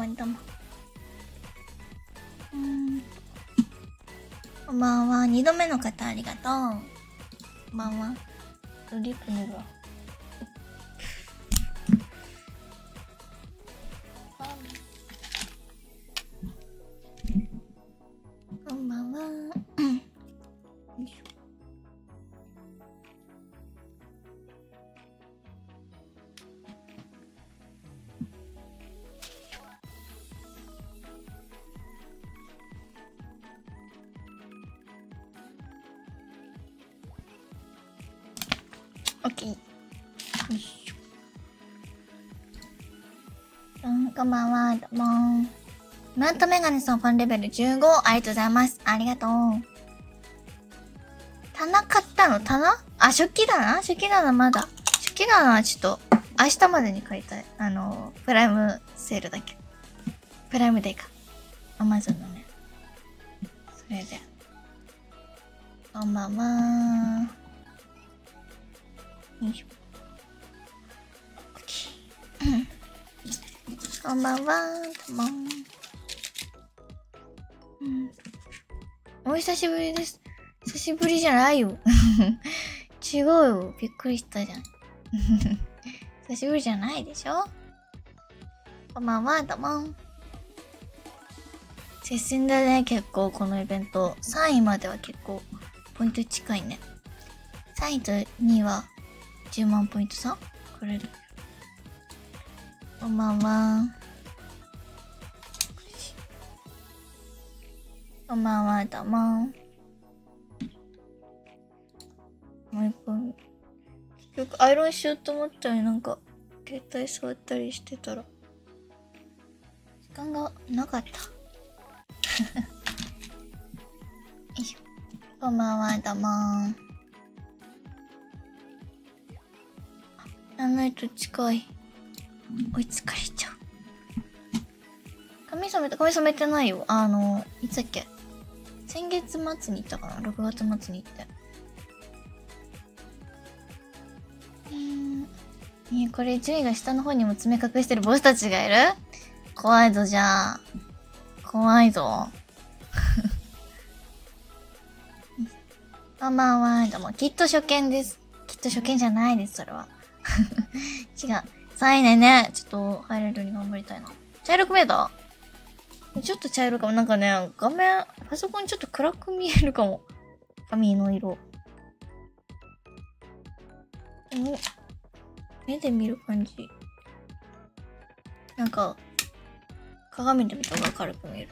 どうも。こんばんは。2度目の方ありがとう。こんばんは。リップ塗るわ。こんばんは。オッケー。よいしょ。こんばんは。どうも。マントメガネさんファンレベル15。ありがとうございます。ありがとう。棚買ったの？棚？あ、食器棚？食器棚まだ。食器棚はちょっと、明日までに買いたい。プライムセールだけ。プライムデーか。アマゾンのね。それで。こんばんは。よいしょ。こんばんは。どうも。お久しぶりです。久しぶりじゃないよ。違うよ。びっくりしたじゃん。久しぶりじゃないでしょ。こんばんは。どうも。接戦だね、結構このイベント。3位までは結構ポイント近いね。3位と2位は10万ポイント差くれる。こんばんは。こんばんは、どうも。もう一本。結局アイロンしようと思ったらなんか、携帯触ったりしてたら、時間がなかった。よいしょ。こんばんは、どうも。やんないと近い。追いつかれちゃう。髪染めてないよ。いつだっけ？先月末に行ったかな？ 6 月末に行って。これ順位が下の方にも詰め隠してるボスたちがいる？怖いぞ、じゃあ。怖いぞ。こんばんは。どうも。きっと初見です。きっと初見じゃないです、それは。違う。3位でね、ちょっと入れるように頑張りたいな。茶色く見えた？ちょっと茶色かも。なんかね、画面、パソコンちょっと暗く見えるかも。髪の色。目で見る感じ。なんか、鏡で見た方が明るく見える。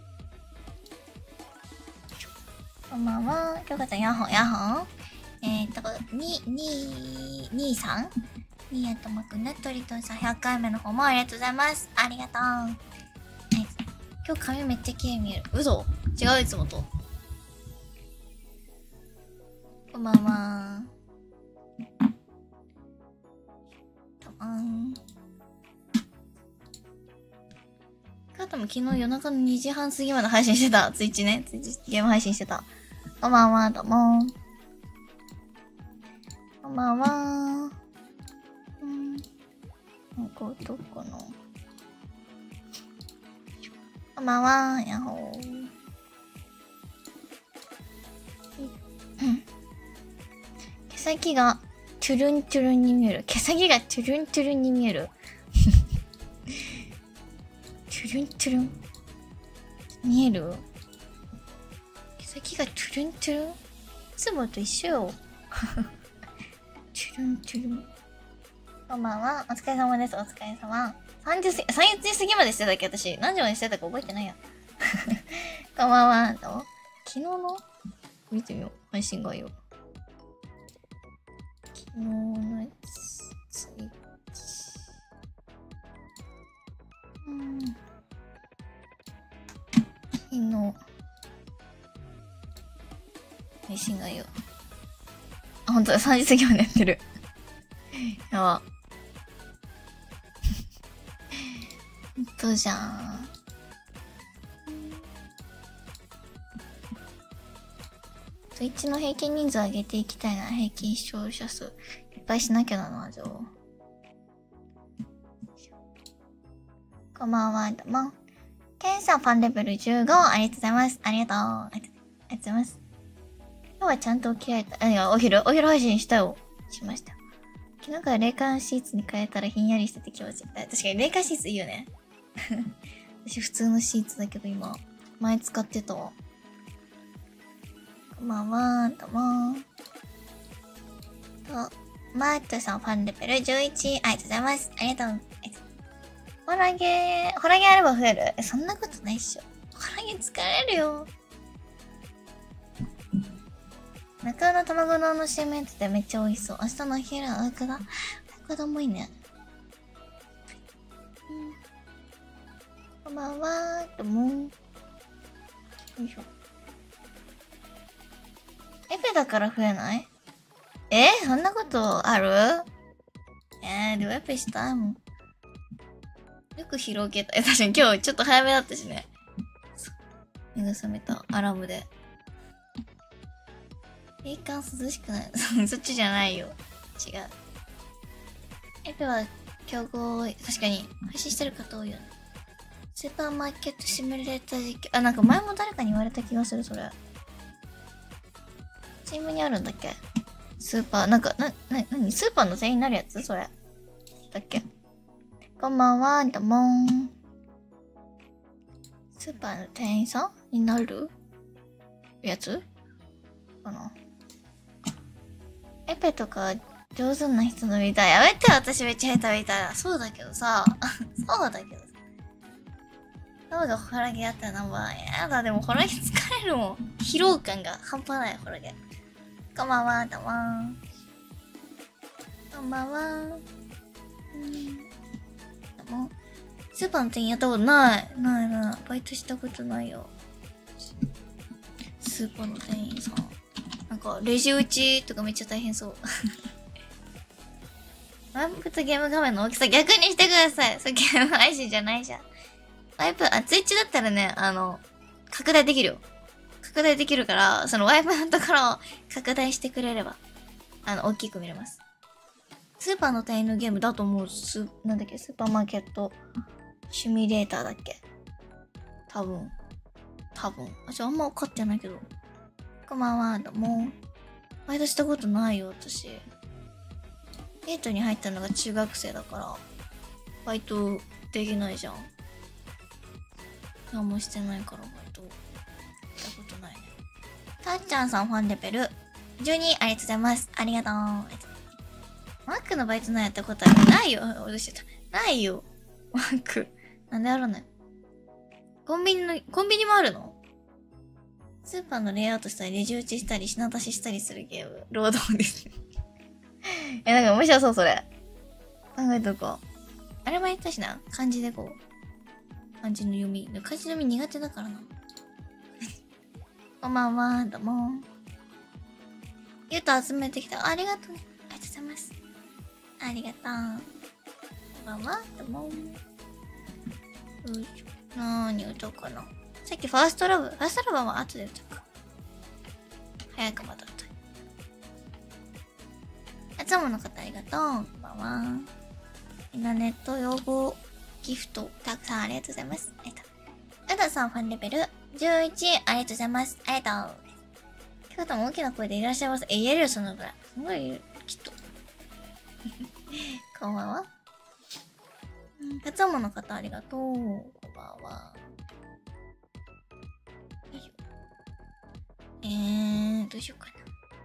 こんばんは。きょうかちゃん、ヤッホー、ヤッホー。23？ニーヤともくんのトリトンさん100回目の方もありがとうございます。ありがとう。はい、今日髪めっちゃ綺麗に見える。嘘？違う、いつもと。こんばんは。カトも昨日夜中の2時半過ぎまで配信してた。ツイッチね。ツイッチゲーム配信してた。こんばんは、どうも。こんばんは。どこの。こんばんは、やっほー。毛先がトゥルントゥルンに見える。毛先がトゥルントゥルンに見える。トゥルントゥルン。見える？毛先がトゥルントゥルン？いつもと一緒よ。トゥルントゥルン。こんばんは。お疲れ様です。お疲れ様。3時過ぎまでしてたっけ私。何時までしてたか覚えてないや。こんばんは。昨日の見てみよう。配信概要。昨日のやつ。ツイッチ。昨日。配信概要。あ、ほんとだ。3時過ぎまでやってる。やば。ほんとじゃん。ツイッチの平均人数上げていきたいな。平均視聴者数。いっぱいしなきゃだな、じゃあ。 こんばんは、どうも。ケンさんファンレベル15、ありがとうございます。ありがとう。ありがとうございます。今日はちゃんと起きられた。いや、お昼配信したよ。しました。昨日から冷感シーツに変えたらひんやりしてて気持ちいい。確かに冷感シーツいいよね。私普通のシーツだけど今、前使ってたわ。こんばんは、どうも。マートさんファンレベル11、ありがとうございます。ありがとう。ホラゲあれば増える？そんなことないっしょ。ホラゲ疲れるよ。中尾の卵のの CM やっててめっちゃ美味しそう。明日のお昼は親子丼もいいね。こんばんはーともん。よいしょ。エペだから増えない？そんなことある？でもエペしたいもん。よく広げた。確かに今日ちょっと早めだったしね。目が覚めた。アラームで。冷感涼しくない？そっちじゃないよ。違う。エペは競合多い。確かに配信してる方多いよね。スーパーマーケットシミュレーター実況。なんか前も誰かに言われた気がする、それ。チームにあるんだっけ？スーパー、なんか、何スーパーの店員になるやつそれ。だっけ？こんばんは、どうもん。スーパーの店員さんになるやつかな。エペとか上手な人のみたい。やめてよ、私めっちゃ下手みたいな。そうだけどさ。そうだけどさ。どうぞ、ホラゲやったらなんば。やだ、でもホラゲ疲れるもん。疲労感が半端ない、ホラゲ。こんばんは、どうもん。こんばんは。スーパーの店員やったことない。ない。バイトしたことないよ。スーパーの店員さん。なんか、レジ打ちとかめっちゃ大変そう。ワイプとゲーム画面の大きさ逆にしてください。それゲーム配信じゃないじゃん。ワイプ、ツイッチだったらね、拡大できるよ。拡大できるから、そのワイプのところを拡大してくれれば、大きく見れます。スーパーの店員のゲームだと思う。なんだっけ、スーパーマーケットシミュレーターだっけ。多分。あんま分かってないけど。こんばんは、どうも。バイトしたことないよ、私。ゲートに入ったのが中学生だから、バイトできないじゃん。何もしてないから、バイト。したことないね。たっちゃんさんファンレベル12、ありがとうございます。ありがとう。マックのバイトなんやったことある？ないよ。脅してた。ないよ。マック。なんであるのよ。コンビニもあるの？スーパーのレイアウトしたり、レジ打ちしたり、品出ししたりするゲーム。労働です。なんか面白そう、それ。考えとこう。あれもやったしな。漢字でこう。漢字の読み。漢字の読み苦手だからな。こんばんは、どうも。ゆうと集めてきた。ありがとうね。ありがとうございます。ありがとう。こんばんは、どうも。よいしょ。何歌おうかな。さっきファーストラブは後で歌うか。早くまた歌う。いつもの方ありがとう。こんばんは。みんなネット用語ギフトたくさんありがとうございます。ありがとう。うださんファンレベル11、ありがとうございます。ありがとう。今日も大きな声でいらっしゃいます。言えるよ、そのぐらい。すごい言える、きっと。こんばんは。いつもの方ありがとう。こんばんは。よいしょ。どうしようか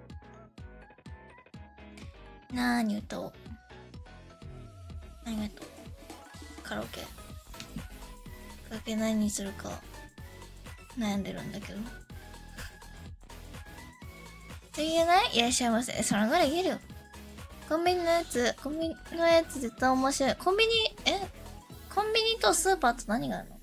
な。何歌おう。ありがとう。カラオケ。カラオケ何にするか悩んでるんだけど。言えない？いらっしゃいませ。そのぐらい言えるよ。コンビニのやつ絶対面白い。コンビニとスーパーと何があるの？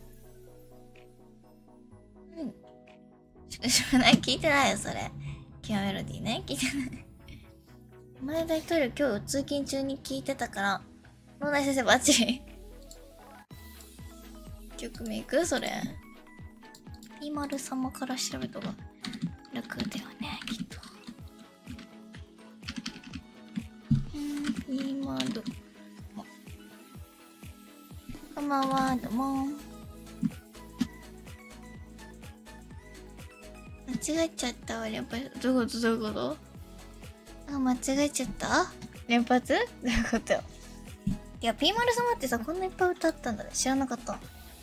聞いてないよ、それ。キアメロディね。聞いてない。前大統領今日通勤中に聞いてたから、脳内先生バッチリ。曲名いく？それ。ピーマル様から調べた方が楽だよね、きっと。ピーマル。こんんばんは、どうも。間違えちゃったわ、連発。どういうことどういうこと？あ、間違えちゃった？連発？どういうこと？いや、ピーマル様ってさ、こんないっぱい歌ったんだね。知らなかった。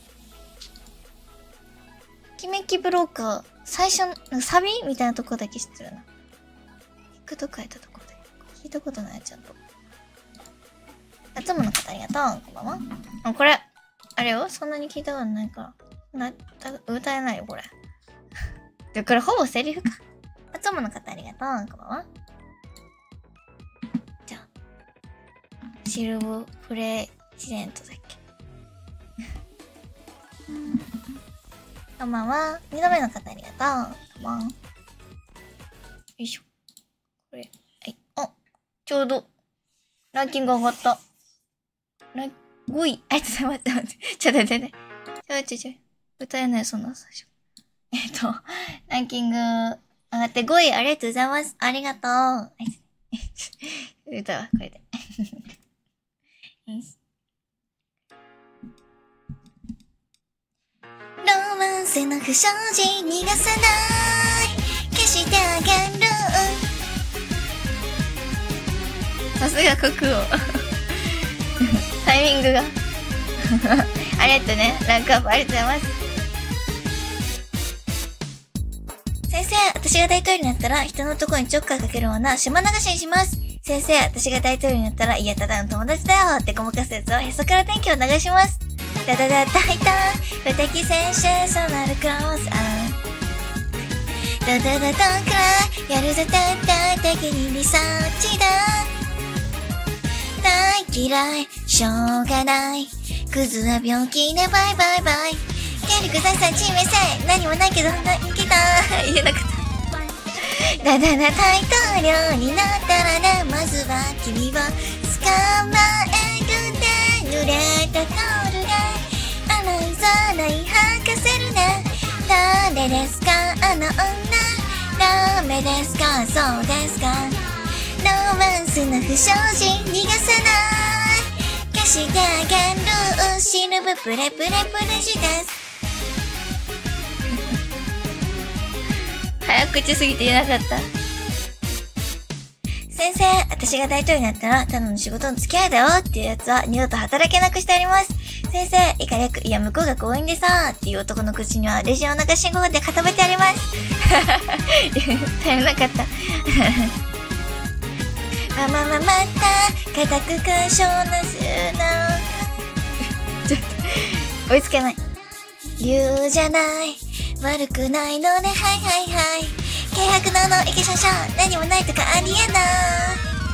キメキブローカー、最初の、なんかサビみたいなとこだけ知ってるな。聞くと書いたとこで。聞いたことない、ちゃんと。いつもの方ありがとう。こんばんは。あ、これ。あれよ、そんなに聞いたことないから。歌えないよ、これ。で、これほぼセリフか。いつもの方ありがとう。こんばんは。じゃあ。シルブプレジデントだっけ。こんばんは。2度目の方ありがとう。こんばんは。よいしょ。これ。はい。あ、ちょうど、ランキング上がった。5位。ありがとうございます。ちょっと待ってね。ちょ。歌えない、そんな最初。ランキング上がって5位。ありがとうございます。ありがとう。歌はこれで。ロマンスの不祥事逃がさない消してあげる。さすが国王。タイミングが。ありがとうね。ランクアップありがとうございます。先生、私が大統領になったら人のとこにちょっかいかけるような島流しにします。先生、私が大統領になったらいやただの友達だよってごまかすやつをへそから天気を流します。ダダダ大胆無敵センセーショナルクローズアンダダダダンくらいやるぜ絶対的にリサーチだ。大嫌いしょうがないクズは病気ねバイバイバイ権力財産地位名声何もないけど来た言えなかったダダダ大統領になったらねまずは君を捕まえるで濡れたタオルで洗いざらい吐かせるね。誰ですかあの女ダメですかそうですかロマンスの不祥事逃がさない消してあげるシルブプレプレプレジです早口すぎて言えなかった。先生、私が大統領になったらただの仕事の付き合いだよっていうやつは二度と働けなくしてあります。先生、以下略、いや向こうが強引でさーっていう男の口にはレジオナガ信号で固めてあります。頼らなかった。また、固く干渉なすな。ちょっと、追いつけない。言うじゃない。悪くないのね、はい。軽薄なの、イケシャシャ、何もないとかありえない。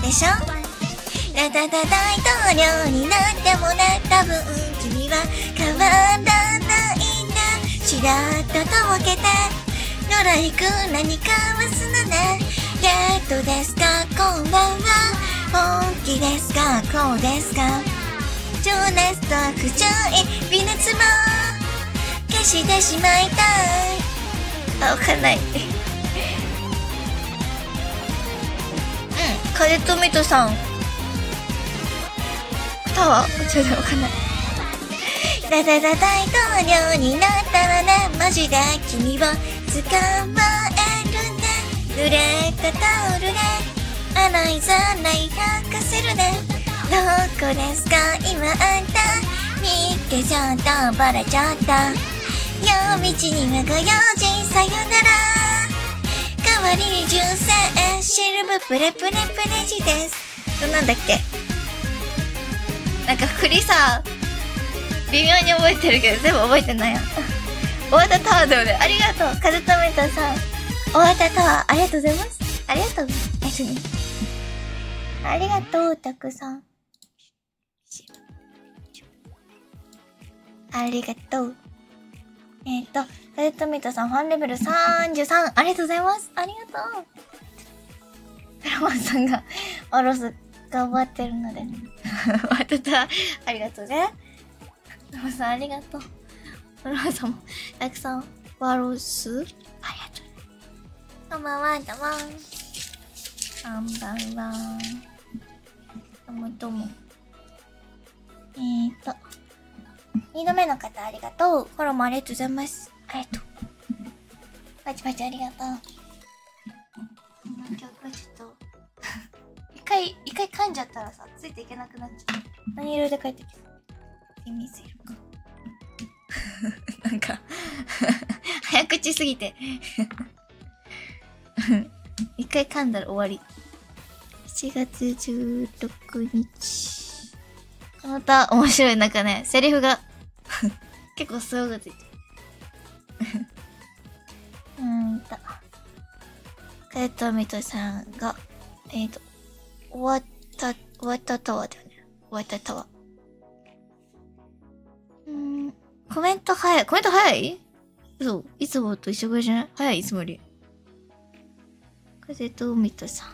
でしょ？ダダダ大統領になってもね、多分君は変わらないんだ。しらっととぼけて、野良行く何かはすのね。デートですかこんばんは。本気ですかこうですか情熱と不注意、微熱も消してしまいたい。あ、わかんない。カレットメイトさん。歌はちょっとわかんない。ダダダ大統領になったらね、マジで君を捕まえるね。濡れたタオルで洗いざらい吐かせるね。どこですか今あんた見っけちゃったバレちゃった夜道にはご用心さよなら代わりに純正シルブプレプレプレジです。なんだっけなんか振りさ微妙に覚えてるけど全部覚えてないや。終わったタワーだよね。ありがとうカズトメントさん。終わったタワーありがとうございます。ありがとうありがとうたくさんありがとう。カズトメントさんファンレベル33ありがとうございます。ありがとう。フラマンさんがおろす頑張ってるのでまたありがとうね。フラマンさんありがとう。フラマンさんもたくさんワロスありがとう。こんばんはどうもこんばんはどうも 2度目の方ありがとう。フォローもありがとうございます。ありがとう。パチパチありがとう。今日はちょっと一回噛んじゃったらさ、ついていけなくなっちゃう。何色で帰ってきた？見せるか。なんか早口すぎて一回噛んだら終わり。7月16日。この歌面白い。なんかね、セリフが結構すごくついてる。カエトミトさんが、終わったタワーだよね。終わったタワー。コメント早い嘘。いつもと一緒ぐらいじゃない？早い、いつもより。カエトミトさん。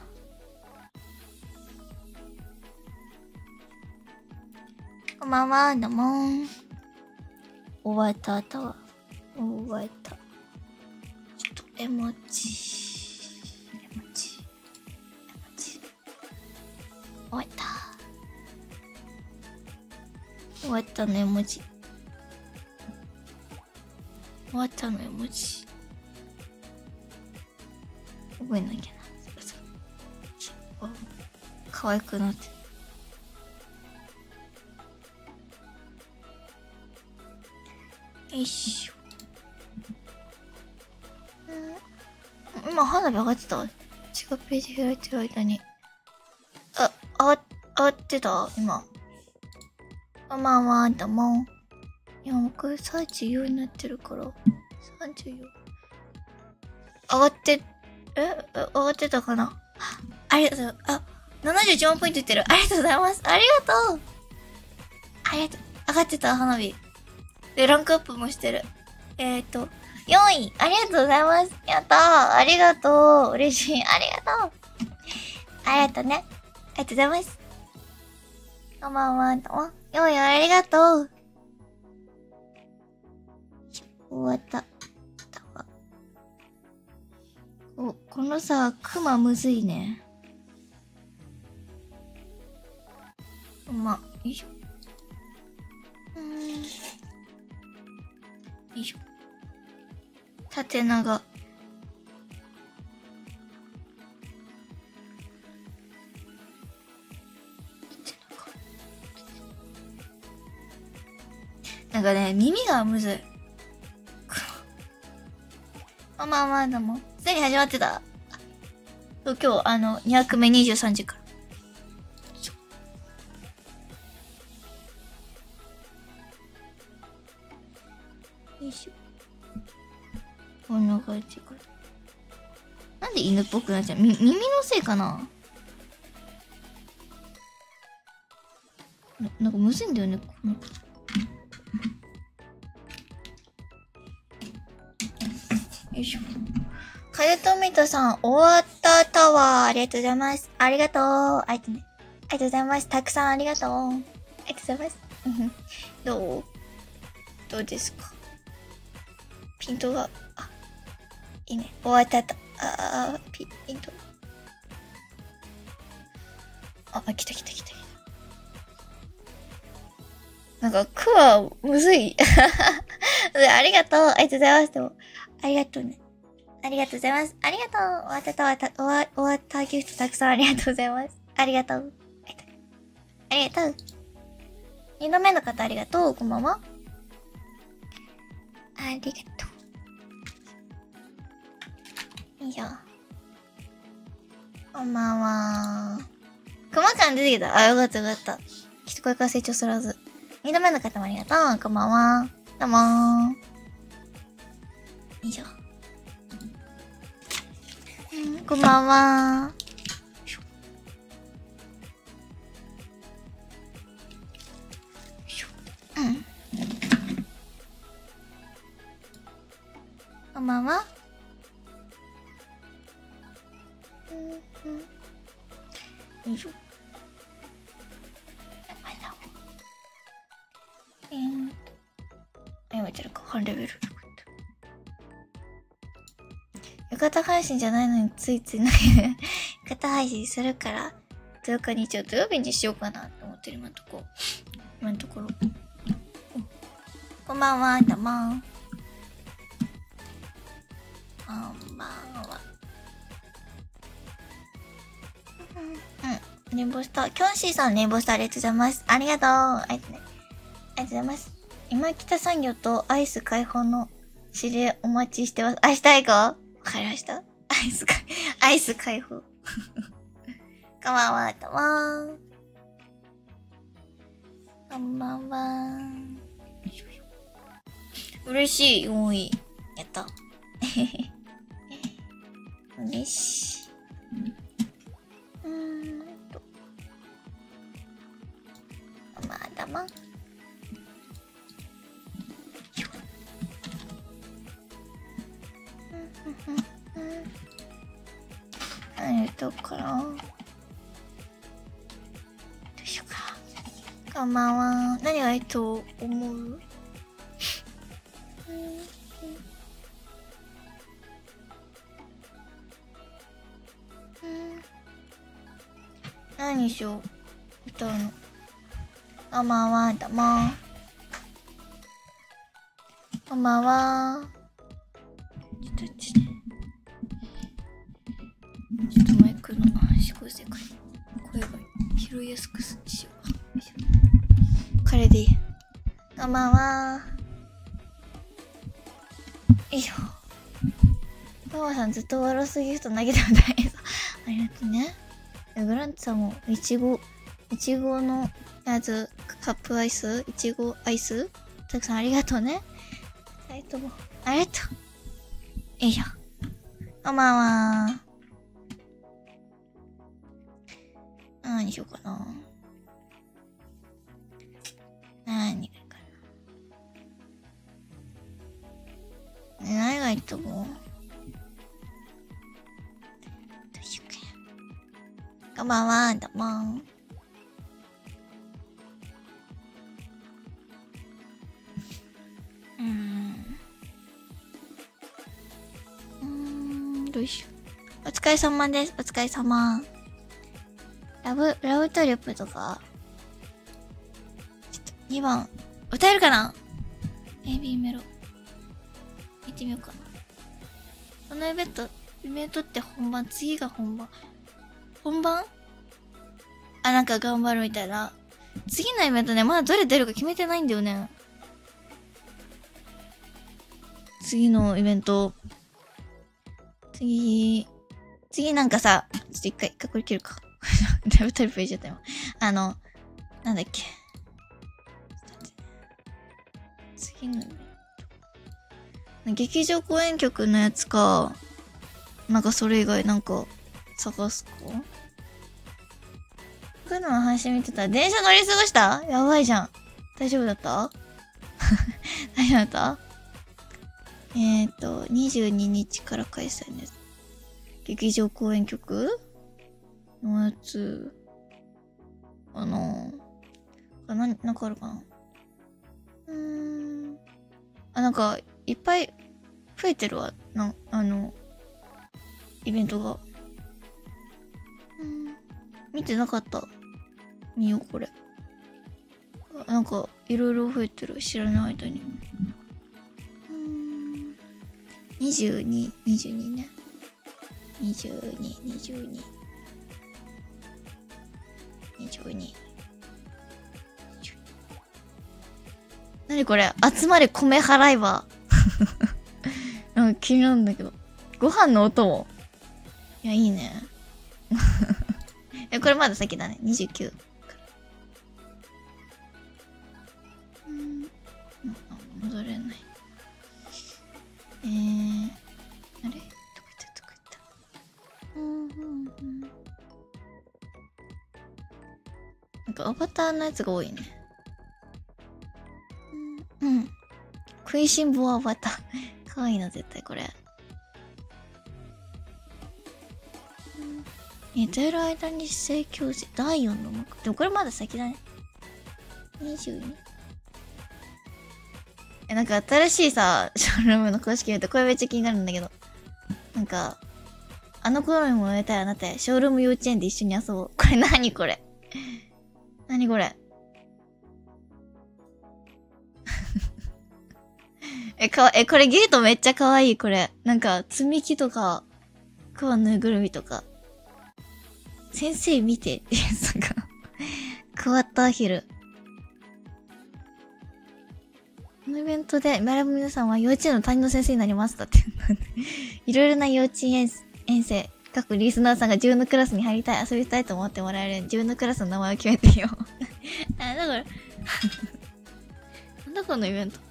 こんばんは、どうも。終わったタワー。終わった。ちょっと絵文字。終わった。終わったの絵文字。終わったの絵文字。覚えなきゃな。そう可愛くなって。よいしょ。今花火上がってた？違うページ開いてる間に。上がってた今。こんばんは、どうも。今僕34になってるから。34。上がってたかな？ありがとう。71万ポイントいってる。ありがとうございます。ありがとう。上がってた、花火。で、ランクアップもしてる。4位。ありがとうございます。やったー。ありがとう。嬉しい。ありがとう。ありがとうね。ありがとうございます。こんばんは。どうも。4位ありがとう。終わった。このさ、クマむずいね。よいしょ。よいしょ。縦長。なんかね、耳がむずい。こんばんは、どうも。すでに始まってた。今日、2枠目23時から。よいしょ。こんな感じか。なんで犬っぽくなっちゃう？耳のせいかな？なんかむずいんだよね、この子。よいしょ。かゆとみとさん、終わったタワー、ありがとうございます。ありがとう。ありがとうございます。たくさんありがとう。ありがとうございます。どうですか？ピントが、いいね。終わったピント。来た。なんか、クワ、むずい。ありがとう。ありがとうございます。でも、ありがとうね。ありがとうございます。ありがとう。終わったギフトたくさんありがとうございます。ありがとう。ありがとう。2度目の方ありがとう。こんばんは。ありがとう。よいしょ。こんばんは。クマ感出てきた。よかった。きっとこれから成長するはず。2度目の方もありがとう。こんばんは。どうもー。よいしょ。こんばんは。こんばんは。よいしょ。やってるか、半レベル。浴衣配信じゃないのについつい浴衣配信するから、土曜日にしようかなと思ってる今のところ。 こんばんは、どうも。こんばんは。レインボースター、キョンシーさんレインボースターありがとうございます。ありがとう。ありがとうございます。今北産業とアイス開放の指令お待ちしてます。明日行こう。わかりました。アイス開放。こんばんは、どうも。こんばんは。嬉しい、4位。やった。嬉しい。まだま。何やったかな。どうしようか。こんばんは。何がいいと思う？何にしよう。歌うの。こんばんは、どうも。こんばんは。ちょっとマイクの指向性か声が拾いやすくしようか。これでいい。こんばんは。よいしょ。ママさんずっとワロスギフト投げても大変そう。ありがとうね。グランツさんもいちごのやつ、カップアイス、いちごアイスたくさんありがとうね。二人ともありがとう。よいしょ。こんばんは。何にしようかな。何がいいかな。何がいいと思う？どうしようかな。こんばんは、どうも。どうしよう。お疲れ様です。お疲れ様。ラブトリップとか。ちょっと2番、歌えるかな？ AB メロ。見てみようかな。このイベントって本番、次が本番。本番？あ、なんか頑張るみたいな。次のイベントね、まだどれ出るか決めてないんだよね。次のイベント。次なんかさ、ちょっと一回これ切るか。だいぶタイプ入れちゃったよ。なんだっけ。次のイベント。劇場公演曲のやつか、なんかそれ以外なんか探すか。僕の配信見てたら電車乗り過ごした？やばいじゃん。大丈夫だった？大丈夫だった？22日から開催です。劇場公演曲のやつ、なんかあるかな？なんか、いっぱい増えてるわ。イベントが。見てなかった。見よう、これ。なんか、いろいろ増えてる。知らない間に。22ね。22。なにこれ？集まれ米払い場。なんか気になるんだけど。ご飯のお供。いや、いいね。これまだ先だね。29。戻れない。あれ？どこ行ったなんかアバターのやつが多いね。食いしん坊アバター。かわいいな、絶対これ。寝てる間に姿勢矯正。第4の幕。でもこれまだ先だね。22。なんか新しいさ、ショールームの公式見るとこれめっちゃ気になるんだけど。なんか、あの頃にも会えたいあなたへ、ショールーム幼稚園で一緒に遊ぼう。これ何これ？何これ？ これゲートめっちゃ可愛い、これ。なんか、積み木とか、クワぬいぐるみとか。先生見て。なんか、クワッターヒル。このイベントで、皆さんは幼稚園の担任の先生になりますだって。いろいろな幼稚園遠征。各リスナーさんが自分のクラスに入りたい、遊びたいと思ってもらえるように自分のクラスの名前を決めてよ。あ、だから、なんだこのイベント。こ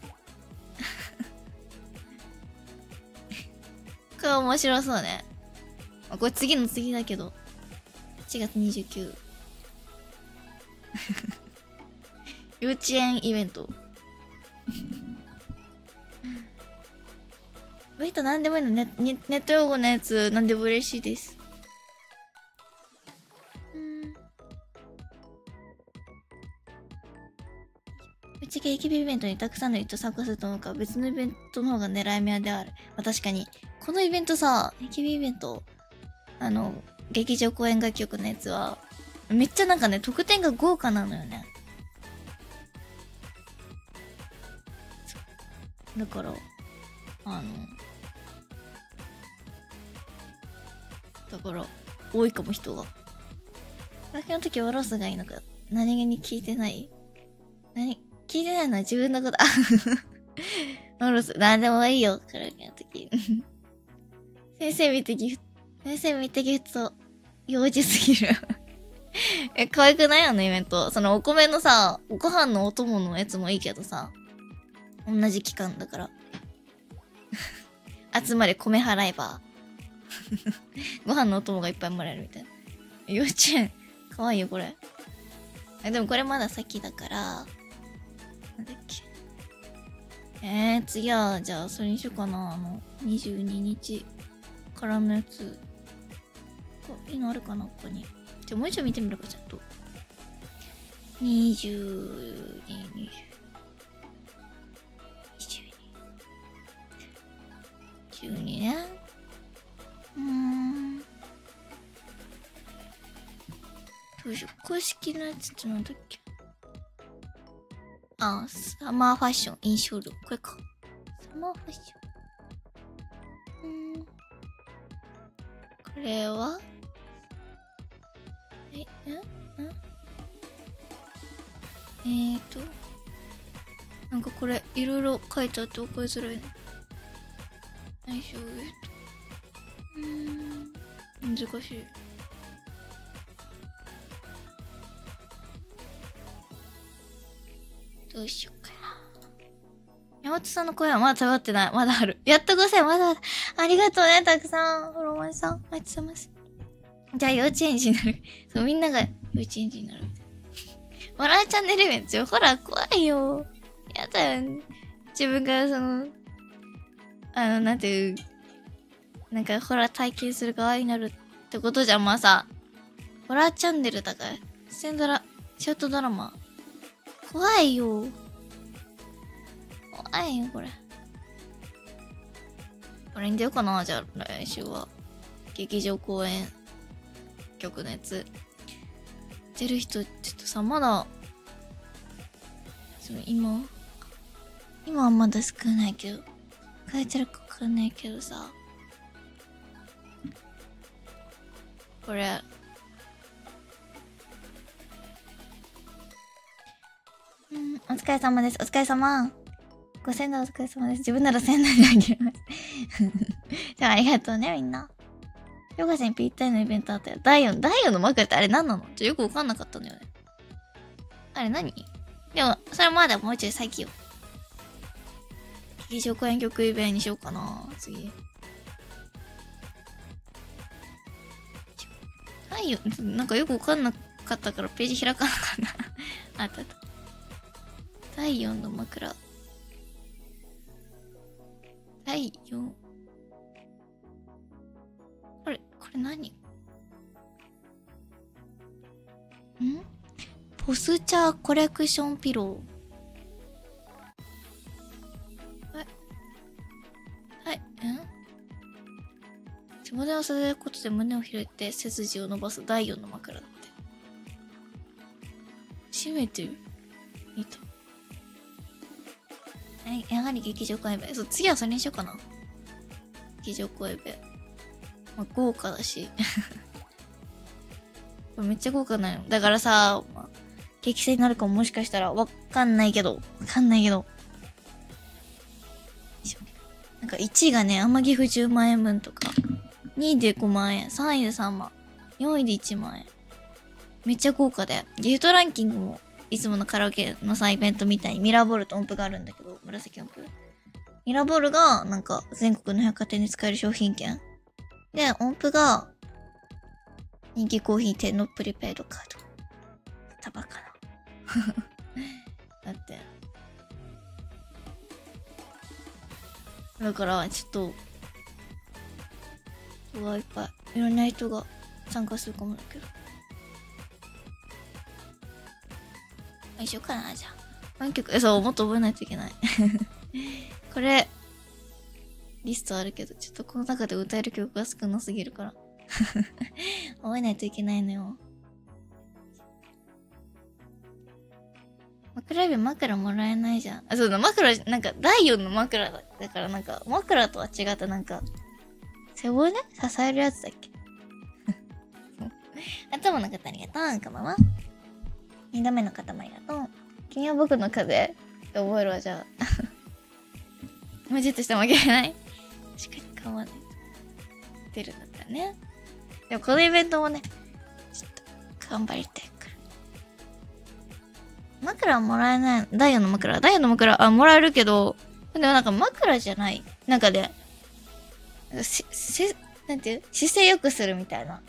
れ面白そうね。これ次の次だけど。1月29。幼稚園イベント。割と何でもいいの。ネット用語のやつ何でも嬉しいです。ぶっちゃけ AKB イベントにたくさんの人参加すると思うから別のイベントの方が狙い目である。まあ、確かに。このイベントさ、AKB イベント、劇場公演楽曲のやつは、めっちゃなんかね、特典が豪華なのよね。だから、多いかも人が。だけの時はロスがいいのか、何気に聞いてない聞いてないのは自分のこと。ロロス、なんでもいいよ、カラオケの時。先生見てギフト、幼児すぎる。可愛くないあのイベント。そのお米のさ、ご飯のお供のやつもいいけどさ、同じ期間だから。集まれ米払えば。ご飯のお供がいっぱいもらえるみたいな。幼稚園、かわいいよ、これ。でもこれまだ先だから、なんだっけ。次は、じゃあ、それにしようかな。22日からのやつ。いいのあるかな、ここに。じゃあ、もう一度見てみるか、ちゃんと。22、12ね。どうしよう。公式のやつってなんだっけ。あ、サマーファッション、インショール。これか。サマーファッション。これはなんかこれ、いろいろ書いてあって分かりづらいな。相性難しい。どうしようかな。山本さんの声はまだ食べってない。まだある。やっと5歳、まだまだ。ありがとうね、たくさん。フォロワーさん。ありがとうございます。じゃあ幼稚園児になる。そう、みんなが幼稚園児になるみたいな。笑いチャンネルイベント。ほら、怖いよ。やだよ。自分がなんていう、なんかホラー体験する側になるってことじゃん。まあさ、ホラーチャンネルだから、ショートドラマ。怖いよ。怖いよ、これ。これに出ようかな、じゃあ、来週は。劇場公演曲のやつ。出る人、ちょっとさ、まだ、今はまだ少ないけど、書いてるかわかんないけどさ、これ、お疲れ様です。お疲れ様。5000円お疲れ様です。自分なら1000円であげます。じゃあありがとうね、みんな。ヨガさんにぴったりのイベントあったよ。第4の枕ってあれ何なの？よくわかんなかったんだよね。あれ何？でも、それまだもうちょい先よ。劇場公演曲イベントにしようかな、次。第4、なんかよくわかんなかったからページ開かなかった。あったあった。第4の枕。第4。これ何？ポスチャーコレクションピロー。はい。背骨を支えることで胸を開いて背筋を伸ばす第4の枕だって。閉めてる。見た。 やはり劇場公演部。そう、次はそれにしようかな。劇場公演部。まあ、豪華だし。これめっちゃ豪華なの。だからさ、まあ、激戦になるかももしかしたらわかんないけど。なんか1位がね、天城府10万円分とか。2位で5万円。3位で3万。4位で1万円。めっちゃ豪華で。ギフトランキングも、いつものカラオケのさ、イベントみたいにミラーボールと音符があるんだけど、紫音符。ミラーボールが、なんか、全国の百貨店に使える商品券。で、音符が、人気コーヒー店のプリペイドカード。タバかな。だって。だから、ちょっと、人がいっぱい、いろんな人が参加するかもだけど。しようかな、じゃあ。何曲、そう、もっと覚えないといけない。これ、リストあるけど、ちょっとこの中で歌える曲が少なすぎるから。覚えないといけないのよ。枕指枕もらえないじゃん。あ、そうだ、枕、なんか、第4の枕だから、なんか、枕とは違った、なんか、背骨支えるやつだっけ。頭の方ありがとう、こんばんは。2度目の方もありがとう。君は僕の風覚えるわ、じゃあ。もうちょっとした負けない。しっかり買わないと。出るんだったらね。でもこのイベントもね、ちょっと頑張りたいから。枕はもらえない。ダイヤの枕、もらえるけど、でもなんか枕じゃない。なんかね、なんていう姿勢良くするみたいな。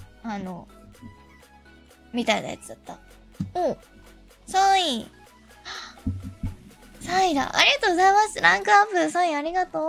みたいなやつだった。お、3位。3位だ。ありがとうございます。ランクアップ3位ありがとう。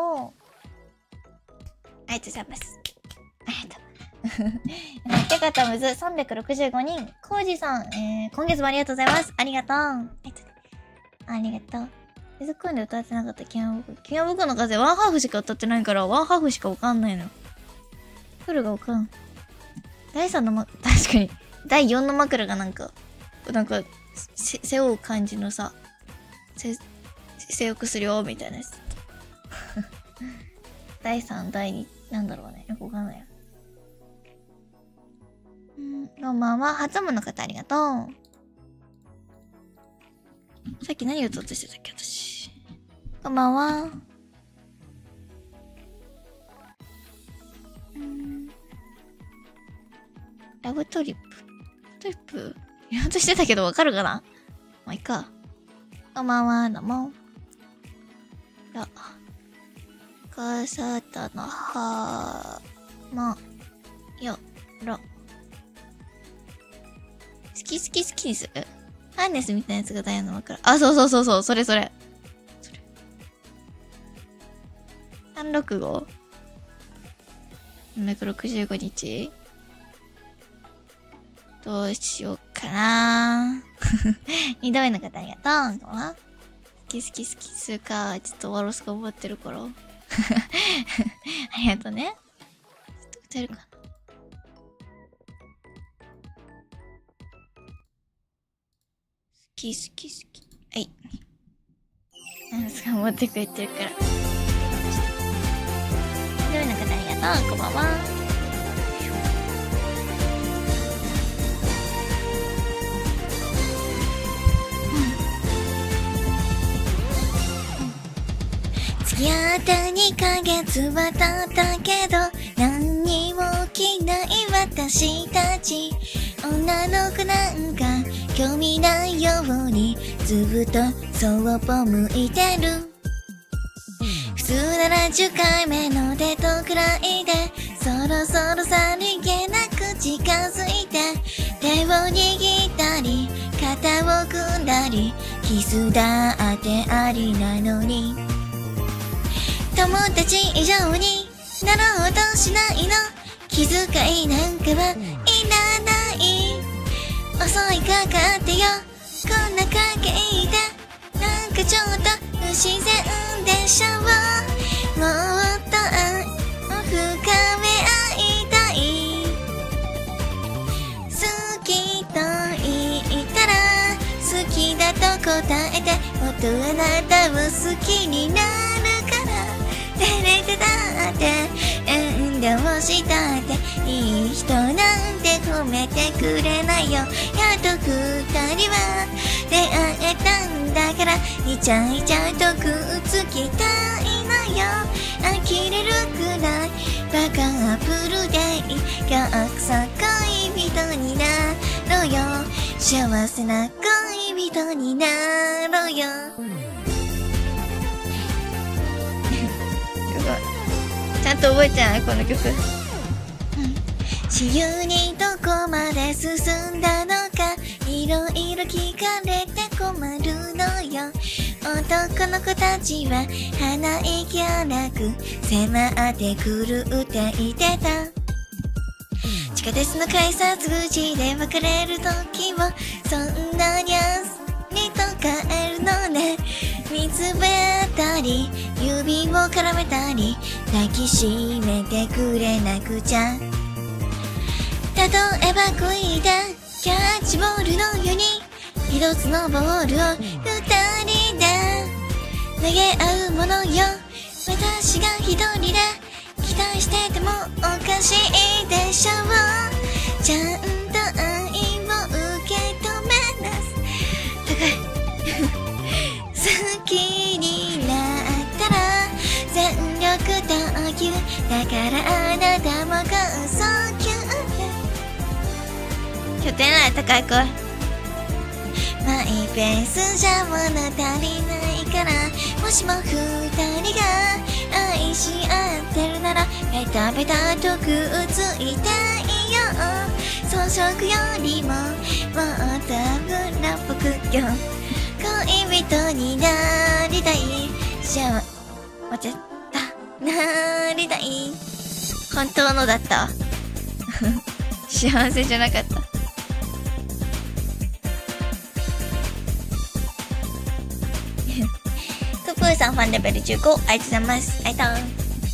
ありがとうございます。ありがとう。手方むず365人。コウジさん、今月もありがとうございます。ありがとう。ありがとう。手作りで歌ってなかった君は僕の風ワンハーフしか歌ってないから、ワンハーフしかわかんないの。フルがわかん。第3の確かに。第4の枕がなんか、背負う感じのさ、背よくするよ、みたいなやつ。第3、第2、なんだろうね。よくわかんないよ。こんばんは。初夢の方ありがとう。さっき何歌おうとしてたっけ、私。こんばんは。ラブトリップ言おうとしてたけどわかるかな。まあ、いいか。こんばんは、どうも。かさたのはまよろ。好きにするハーネスみたいなやつがダイヤの枕。あ、そう、それ。365 365日どうしようかな。2度目の方ありがとう。好きするか。ちょっと終わろうすか覚えてるから。ありがとうね。ちょっと歌えるかな。好き。はい。頑張ってくれてるから。2度目の方ありがとう。こんばんは。付き合った2ヶ月は経ったけど何にも起きない私たち。女の子なんか興味ないようにずっとそっぽ向いてる。普通なら10回目のデートくらいでそろそろさりげなく近づいて手を握ったり肩を組んだりキスだってありなのに友達以上になろうとしないの。気遣いなんかはいらない。襲いかかってよこんな関係でなんかちょっと不自然でしょ。もっと愛を深め合いたい。好きと言ったら好きだと答えてとあなたを好きになるから照れてたって遠慮したっていい人なんて褒めてくれないよ。やっと二人は出会えたんだからイチャイチャとくっつきたいのよ。呆れるくらいバカアップルで逆さ恋人になろうよ。幸せな恋人になろうよ。ちゃんと覚えちゃうこの曲。自由にどこまで進んだのかいろいろ聞かれて困るのよ。男の子たちは鼻息荒く迫ってくるって言ってた。地下鉄の改札口で別れる時もそんなににと帰るのね。見つめたり指を絡めたり抱きしめてくれなくちゃ。例えば恋だキャッチボールのように一つのボールを二人で投げ合うものよ。私が一人で期待しててもおかしいでしょう。ちゃんと愛を受け止めます。高い好きになったら全力投球だからあなたも高速球拠点ない高い声マイペースじゃ物足りないからもしも二人が愛し合ってるならベタベタとくっついたいよ。装飾よりももっと油っぽくよ。恋人になりたい間違ったなりたい本当のだった幸せじゃなかった。トプーさんファンレベル15ありがとうございます。ありがとう。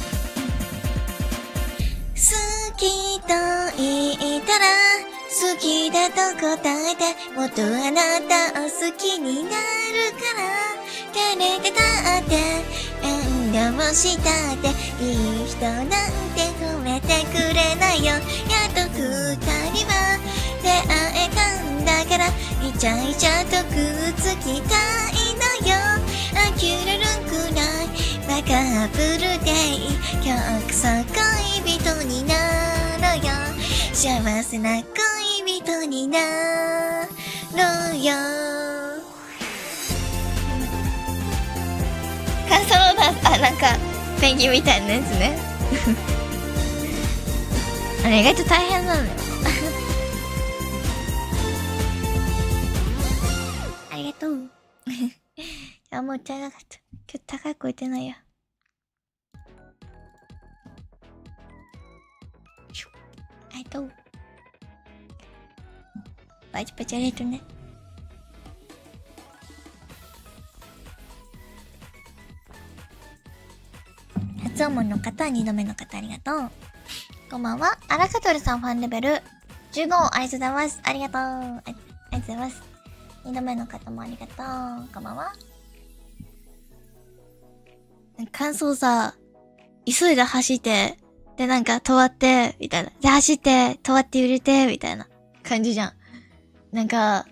好きと言ったら好きだと答えてもっとあなたを好きになるから照れてたって遠慮したっていい人なんて褒めてくれないよ。やっと二人は出会えたんだからイチャイチャとくっつきたいのよ。呆れるくらいバカアップルデイ極さ恋人になろうよ。幸せな恋人になろうよ。感想のダンス、なんかペンギンみたいなやつねあれ意外と大変なのよありがとうあ、もう歌えなかった。今日高い声出ないや。ありがとう。パチパチありがとうね。初訪問の方、2度目の方ありがとう。こんばんは。アラカトルさんファンレベル15ありがとうございます。ありがとう。ありがとうございます。2度目の方もありがとう。こんばんは。感想さ、急いで走って、でなんか止まって、みたいな。で走って、止まって揺れて、みたいな感じじゃん。なんか、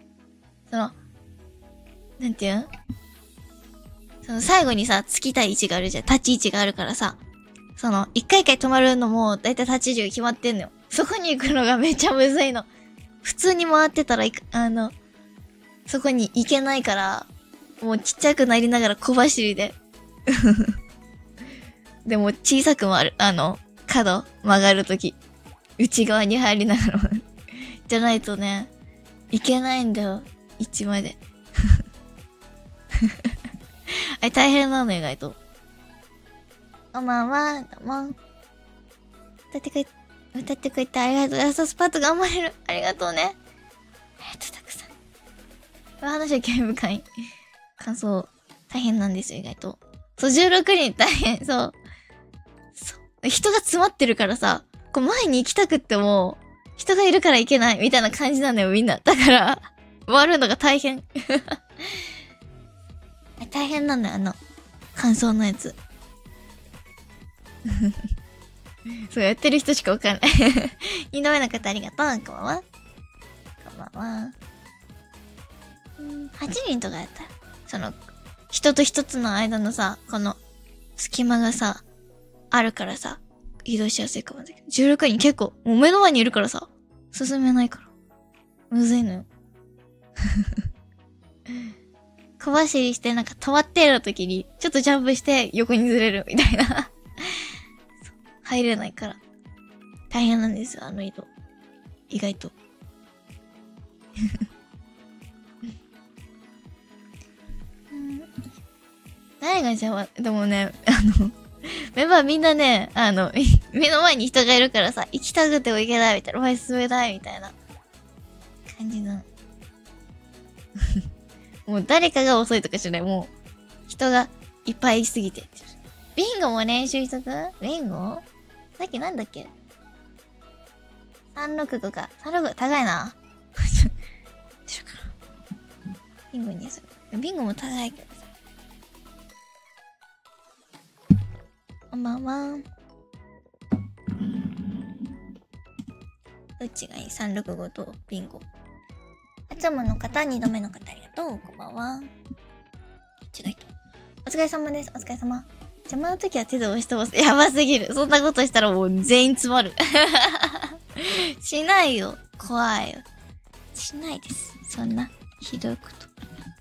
なんていうん？最後にさ、つきたい位置があるじゃん。立ち位置があるからさ。一回一回止まるのも、だいたい立ち位置が決まってんのよ。そこに行くのがめっちゃむずいの。普通に回ってたらそこに行けないから、もうちっちゃくなりながら小走りで。でも小さく回る。角曲がるとき。内側に入りながら。じゃないとね、行けないんだよ。位置まで。あれ大変なの意外と。こんばんは、どうも。歌ってくれてありがとう。ラストスパート頑張れる。ありがとうね。ありがとう、たくさん。この話は興味深い。感想、大変なんですよ、意外と。そう、16人大変、そう。人が詰まってるからさ、前に行きたくっても、人がいるから行けない、みたいな感じなのよ、みんな。だから、回るのが大変。あ大変なんだよ、感想のやつ。そう、やってる人しかわかんない。2度目の方ありがとう。こんばんは。こんばんは。8人とかやったら、人と一つの間のさ、この、隙間がさ、あるからさ、移動しやすいかもだけど、16人結構、もう目の前にいるからさ、進めないから。むずいのよ。小走りしてなんか止まってる時に、ちょっとジャンプして横にずれるみたいな。入れないから。大変なんですよ、移動。意外と。誰が邪魔、でもね、メンバーみんなね、目の前に人がいるからさ、行きたくても行けないみたいな、前進めないみたいな感じなの。もう誰かが遅いとかじゃない、もう、人がいっぱいいすぎて。ビンゴも練習しとく？ビンゴさっきなんだっけ ?365 か。365高いな。ビンゴにする。ビンゴも高いけどさ。こんばんは。どっちがいい ?365 とビンゴ。いつもの方、2度目の方ありがとう。こんばんは。どっちがいいと。お疲れ様です。お疲れ様。邪魔の時は手で押してます。やばすぎる。そんなことしたらもう全員詰まる。しないよ。怖いよ。しないです。そんな、ひどいこと。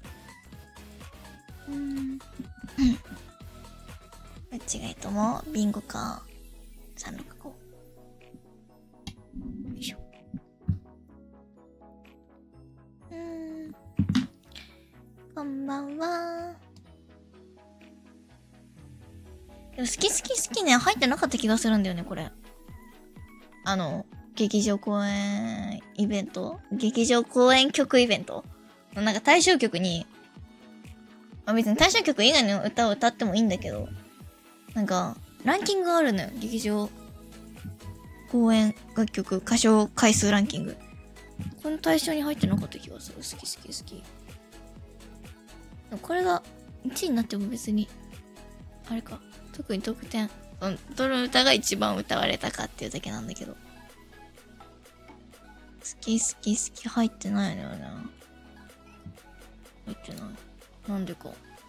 どっちがいいと思う？ビンゴか。365。よいしょ。こんばんは。でも好きね、入ってなかった気がするんだよね、これ。劇場公演イベント？劇場公演曲イベント？なんか対象曲に、別に対象曲以外の歌を歌ってもいいんだけど、なんか、ランキングがあるのよ。劇場公演楽曲歌唱回数ランキング。この対象に入ってなかった気がする。好き。でもこれが1位になっても別に、あれか。特に得点。どの歌が一番歌われたかっていうだけなんだけど。好き入ってないのよね。入ってない。なんでか。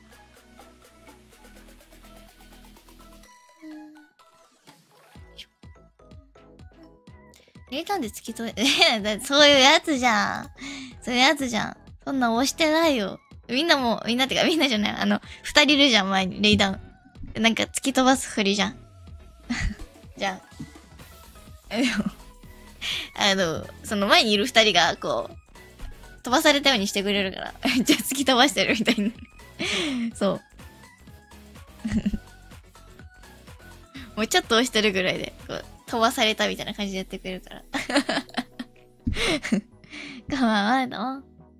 レータンで突き止め、そういうやつじゃん。そんな押してないよ。みんなってかみんなじゃない。2人いるじゃん、前に、レイダウン。なんか突き飛ばすふりじゃん。じゃあ。でも、その前にいる2人が、こう、飛ばされたようにしてくれるから、じゃあ突き飛ばしてるみたいに。そう。もうちょっと押してるぐらいで、こう、飛ばされたみたいな感じでやってくれるから。かわいいの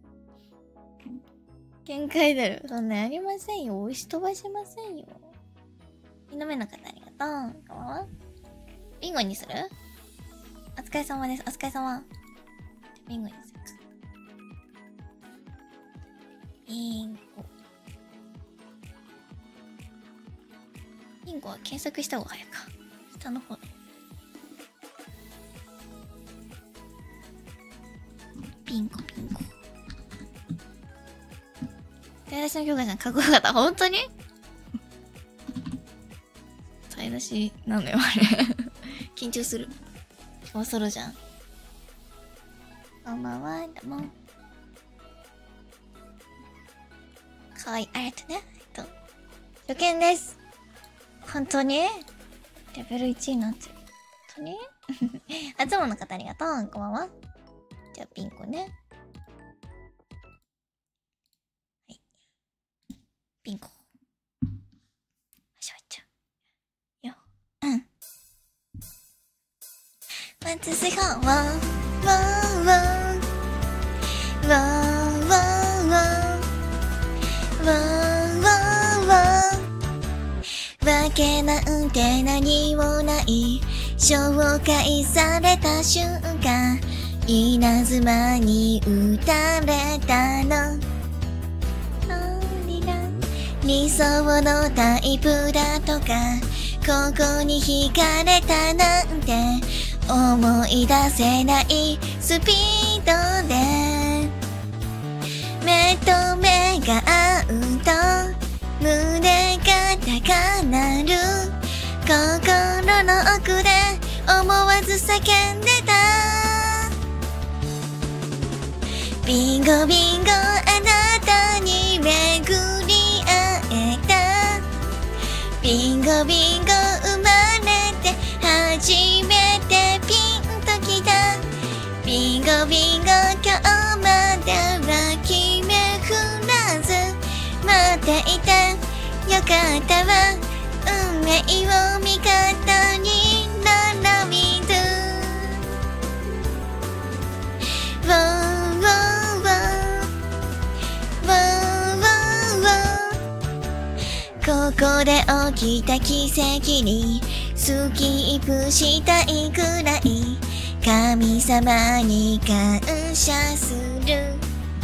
限界だよ。そんなやりませんよ。押し飛ばしませんよ。2度目の方ありがとう。かわいい。ビンゴにする？お疲れ様です。お疲れ様。ビンゴにするか。ビンゴは検索した方が早いか。下の方だ。ビンゴ。手出しの強化じゃん、かっこよかった。本当に？手出しなのよ、あれ。緊張する。もうソロじゃん。こんばんは、どうも。かわいい。ありがとうね。初見です。本当に？レベル1になってる。本当に？あつもの方ありがとう。こんばんは。じゃあ、ピンコね。はい。ピンコ。しゃべっちゃう。よ。ワン、ツー、スリー、フォー。ワン、ワン、ワン。ワン、ワン、ワン。ワン、ワン、ワン。わけなんて何もない。紹介された瞬間。稲妻に打たれたの。 理想のタイプだとか、ここに惹かれたなんて思い出せないスピードで、目と目が合うと胸が高鳴る、心の奥で思わず叫んでた。ビンゴビンゴあなたに巡り会えた。ビンゴビンゴ生まれて初めてピンときた。ビンゴビンゴ今日までは決め振らず待っていてよかったわ。運命を味方になみず。ここで起きた奇跡にスキップしたいくらい神様に感謝する。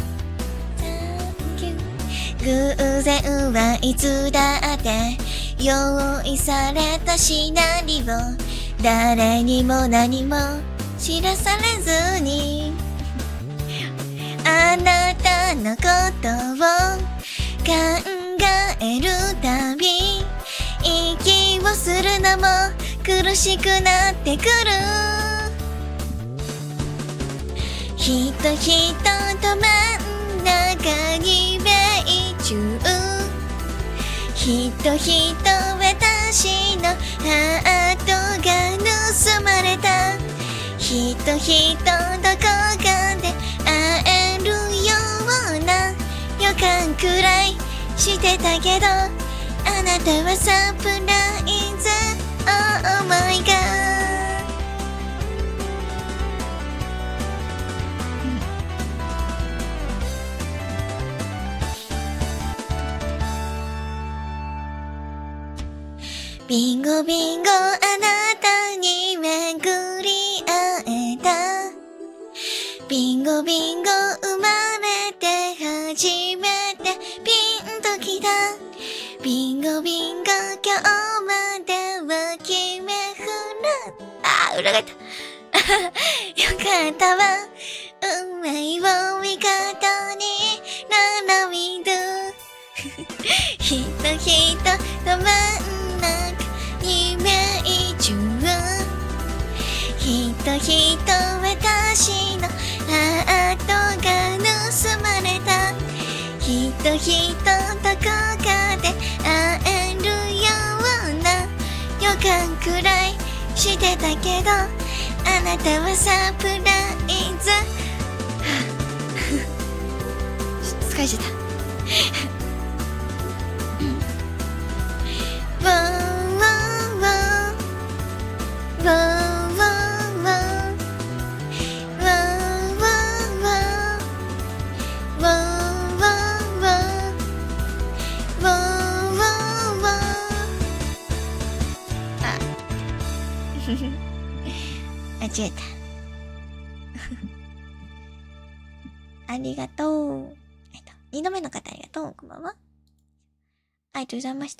偶然はいつだって用意されたシナリオ、誰にも何も知らされずにあなたのことを考えるたび息をするのも苦しくなってくる。ひとひとと真ん中に命中、ひとひと私のハートが盗まれた。ひとひとどこかで会えるような予感くらいしてたけど、あなたはサプライズ。Oh my god。ビンゴビンゴあなたに巡り会えた。ビンゴビンゴ生まれて初めてピンときた。ビンゴビンゴ今日までは決め振ら。裏返った。よかったわ。運命を味方になみず。ひとひとと真ん中に命中。ひとひと私のハートが盗まれた。ひとひとどこかで会えるような予感くらいしてたけど、あなたはサプライズ。疲れちゃった。間違えた。ありがとう。2度目の方ありがとう。こんばんは。ありがとうございました。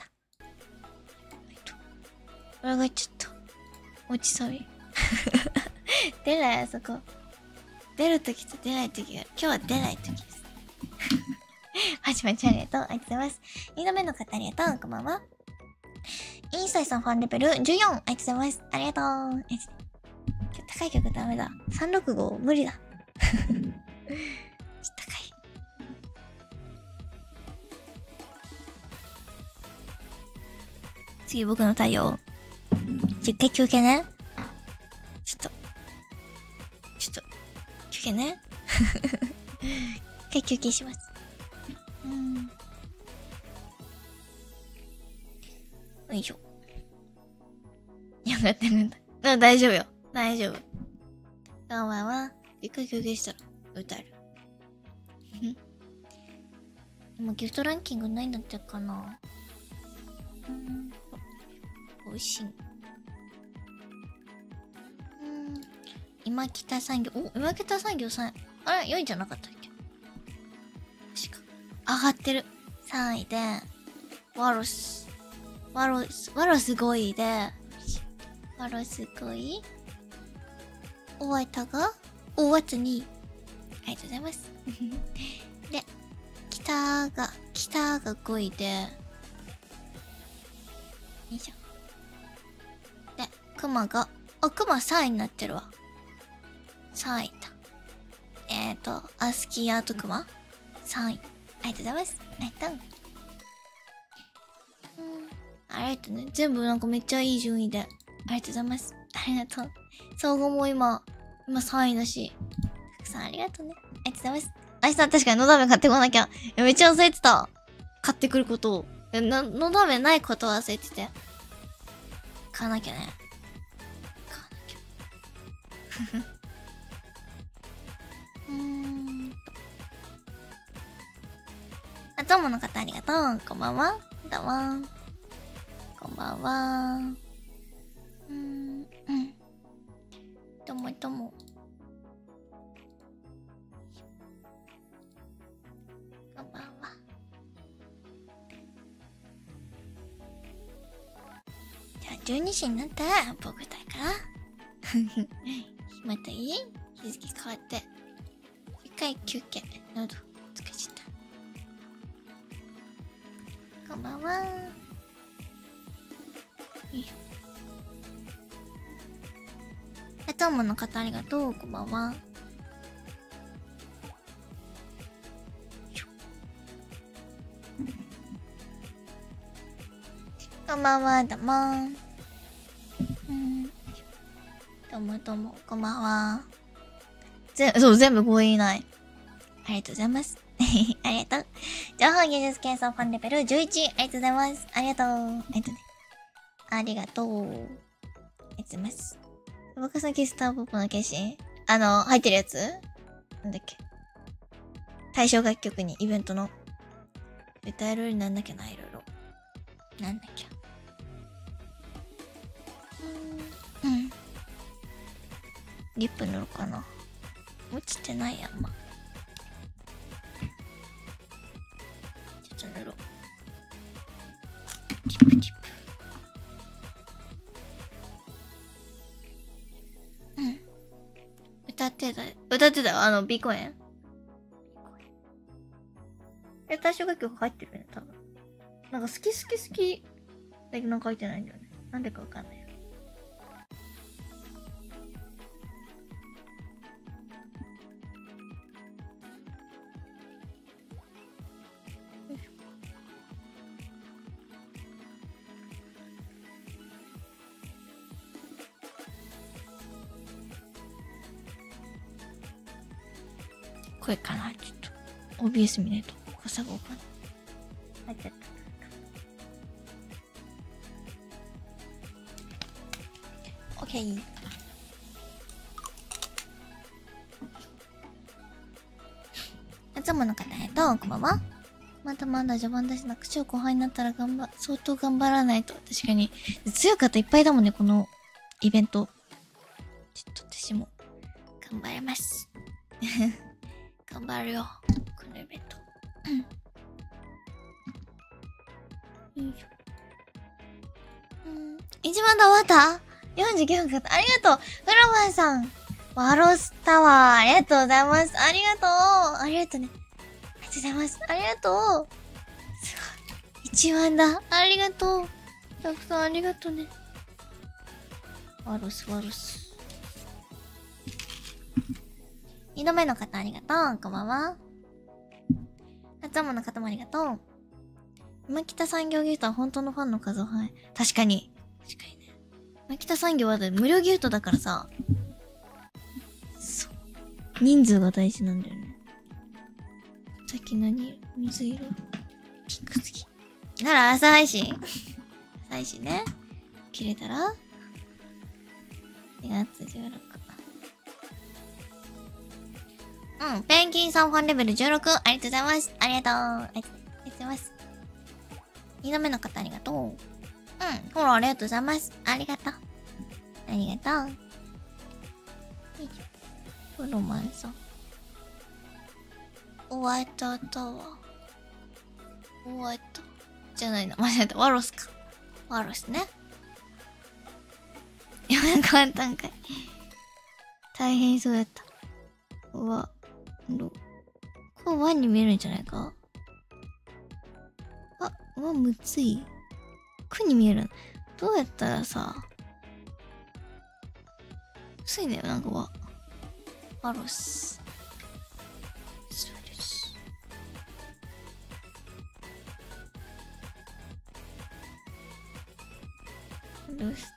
裏返っちゃった。落ちそうに。出ない、あそこ。出るときと出ないときが、今日は出ないときです。はじめちゃんありがとう。ありがとうございます。2度目の方ありがとう。こんばんは。インサイさんファンレベル14。ありがとうございます。ありがとう。高い曲ダメだ。365無理だ。高い。次僕の対応。10回休憩ね。ちょっと休憩ね。一回休憩します。よいしょ。よかったよかった。大丈夫よ。大丈夫。今晩は、一回休憩したら、歌える。でもギフトランキングないんだってかな。美味しい。今北産業、今北産業さん、あれ、4位じゃなかったっけ？確か。上がってる。3位で、 ワロス。ワロス5位で、ワロス5位。終わったが終わったに。ありがとうございます。で、北が5位で、よいしょ。で、クマが、クマ3位になってるわ。3位だ。アスキーアートクマ3位。ありがとうございます。ありがとう。ありがとうね。全部なんかめっちゃいい順位で。ありがとうございます。ありがとう。総合も今3位だし。たくさんありがとうね。ありがとうございます。明日確かにのだめ買ってこなきゃ。めっちゃ忘れてた。買ってくることを。のだめないこと忘れてて。買わなきゃね。買わなきゃ。どうもの方ありがとう。こんばんは。どうも。こんばんは。どうもどうも。こんばんは。じゃあ12時になったら僕だからまたいい日付変わって一回休憩。喉疲れちゃった。こんばんは。よいしょ。どうもの方ありがとう。こんばんは。こんばんは。どうも。どうもどうも。こんばんは。そう、全部5位以内。ありがとうございます。ありがとう。情報技術計算ファンレベル11。ありがとうございます。ありがとう。ありがとう。ありがとうございます。若さきスターポップの消し入ってるやつなんだっけ対象楽曲にイベントの歌えるようになんなきゃな、いろいろ。なんだっけリップ塗るかな落ちてないやんま。ちょっと塗ろう。リップリップ。歌ってたB 公演対象楽曲入ってるね、多分。なんか好きだけなんか書いてないんだよね。なんでかわかんない。声かなちょっと OBS 見ないと誤差がわかんない。入っちゃった。OK。いつもの方へと、こんばんは。まだまだ序盤だしなく、超後輩になったら相当頑張らないと。確かに。強い方いっぱいだもんね、このイベント。ちょっと私も頑張ります。頑張るよ、このイベント。よいしょ。一番だ終わった ?49 分か。ありがとうフロマンさんワロスタワーありがとうございます。ありがとうありがとうね。ありがとうございます。ありがとうすごい。一番だありがとうたくさんありがとうね。ワロス。2度目の方ありがとう。こんばんは。初もの方もありがとう。今北産業ギフトは本当のファンの数を、はい。確かにね。今北産業は無料ギフトだからさ。そう。人数が大事なんだよね。さっき何水色ピンク好き。なら朝配信朝配信ね。切れたら2月16。ペンギンさんファンレベル16。ありがとうございます。ありがとう。ありがとうございます。2度目の方ありがとう。フォローありがとうございます。ありがとう。ありがとう。フロマンさん。終わった。 じゃないな。間違えた。ワロスか。ワロスね。いや、なんかあったんかい。大変そうやった。これワンに見えるんじゃないか。むずい。くに見える。どうやったらさ、むずいんだよ、なんかワロス。そうです。ロス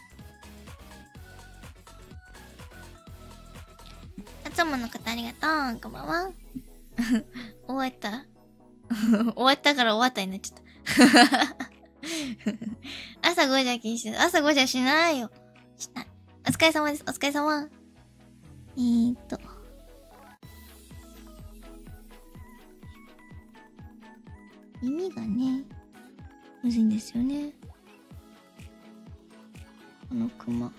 ト。いつもの方ありがとう。こんばんは。終わった。終わったから終わったになっちゃった。朝5時は気にしてる。朝5時はしないよ。しない。お疲れ様です。お疲れ様。耳がね、むずいんですよね。このクマ。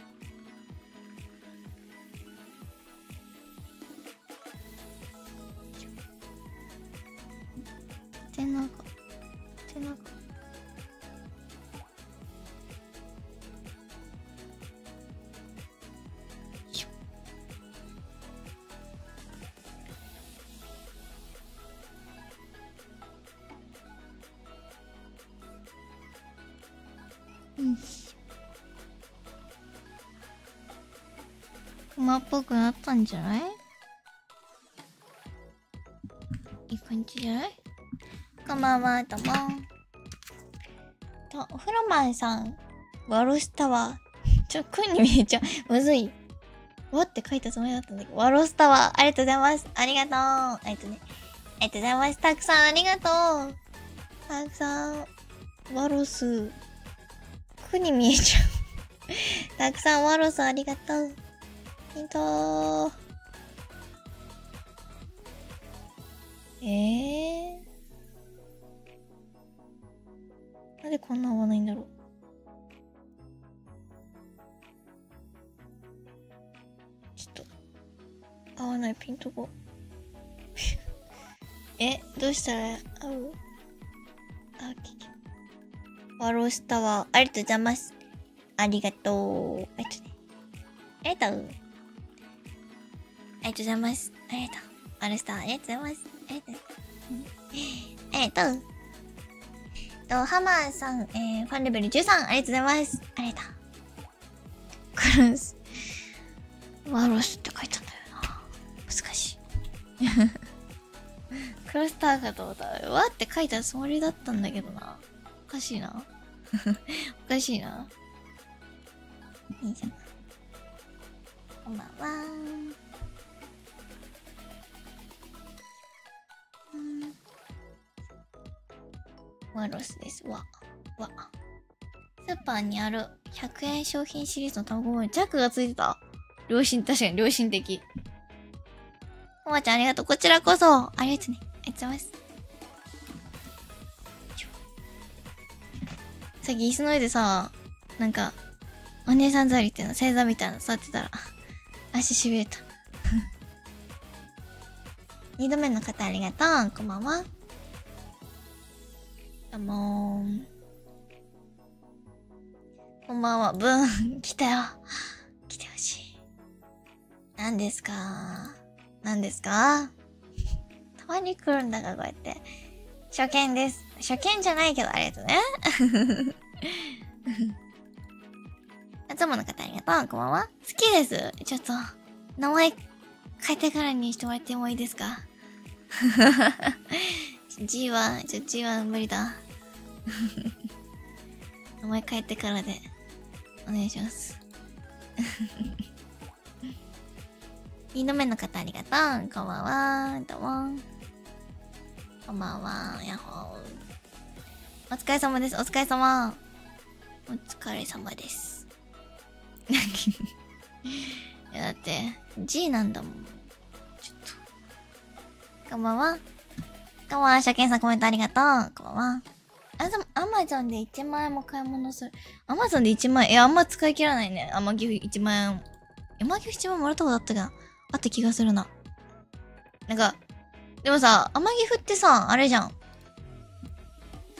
手長。クマっぽくなったんじゃない？いい感じじゃない？こんばんは、どうも。お風呂前さん、ワロスタワー。くんに見えちゃう。むずい。わって書いたつもりだったんだけど、ワロスタワー。ありがとうございます。ありがとう。ありがとうございます。たくさんありがとう。たくさん、ワロス。くに見えちゃう。たくさんワロスありがとう。なんでこんな合わないんだろう。ちょっと合わない。ピント5。どうしたら合う？ワロスタワー。ありがとうございます。ありがとう。ありがとう。ありがとうございます。ありがとう。ワロスタワー。ありがとうございます。ありがとう。ありがとう。ハマーさん、ファンレベル13、ありがとうございます。ありがとう。クロス。ワロスって書いたんだよな。難しい。クロスターかと思ったら、わって書いたつもりだったんだけどな。おかしいな。おかしいな。いいじゃん。こんばんは。ワロスです。スーパーにある100円商品シリーズの卵にジャックがついてた。確かに良心的。おばちゃんありがとう。こちらこそ。ありがとうね。ありがとうございます。さっき椅子の上でさ、なんか、お姉さんザリっていうの、正座みたいなの座ってたら、足しびれた。2度目の方ありがとう。こんばんは。どうもー。こんばんは。ブーン。来たよ。来てほしい。何ですか？たまに来るんだが、こうやって。初見です。初見じゃないけど、ありがとうね。いつもの方ありがとう。こんばんは。好きです。ちょっと、名前変えてからにしてもらってもいいですか？G は無理だ。名前変えてからで、お願いします。2度目の方ありがとう。こんばんは。どうも。こんばんは。やっほー。お疲れ様です。お疲れ様。お疲れ様です。いや、だって、G なんだもん。ちょっと。こんばんは。こんばんは。初見さんコメントありがとう。こんばんは。アマゾンで1万円も買い物する。アマゾンで1万円、あんま使い切らないね。アマギフ1万円。アマギフ1万円もらったことあったかあった気がするな。なんか、でもさ、アマギフってさ、あれじゃん。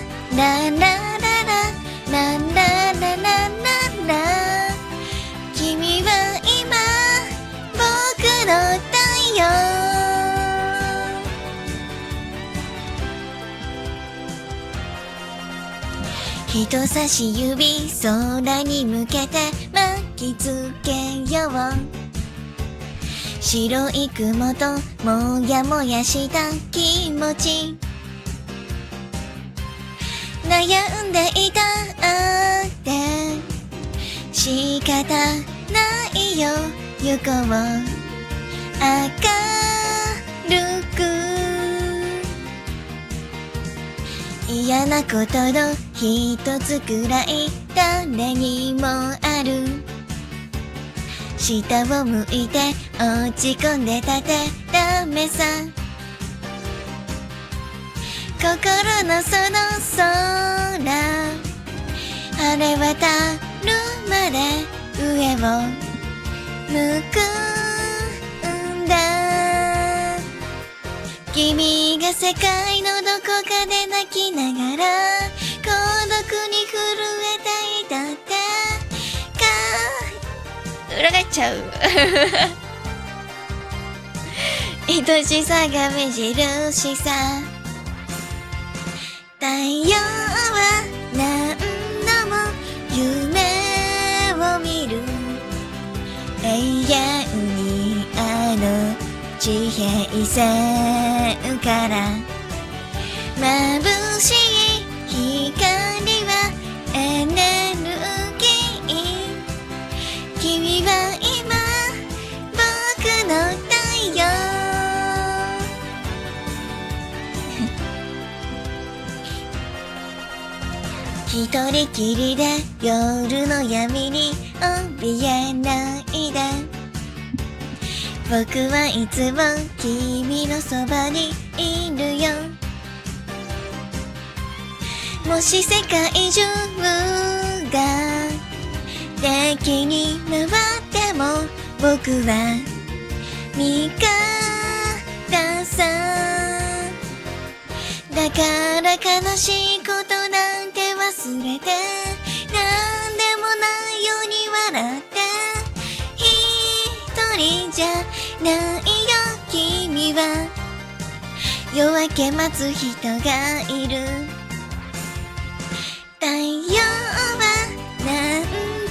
ララララララララララ、君は今僕の太陽。人差し指空に向けて巻きつけよう。白い雲ともやもやした気持ち、悩んでいたって仕方ないよ、行こう明るく。嫌なことの一つくらい誰にもある。下を向いて落ち込んでたってダメさ。心のその空、晴れ渡るまで上を向くんだ。君が世界のどこかで泣きながら孤独に震えていたって裏返っちゃう愛しさが目印さ。太陽は何度も夢を見る。永遠にあの地平線から眩しい光はエネルギー。君は今僕の太陽。一人きりで夜の闇に怯えないで。僕はいつも君のそばにいるよ。もし世界中が敵に回っても僕は味方さ。だから悲しいことなんて忘れて、なんでもないように笑って、一人じゃないよ君は。夜明け待つ人がいる。太陽は何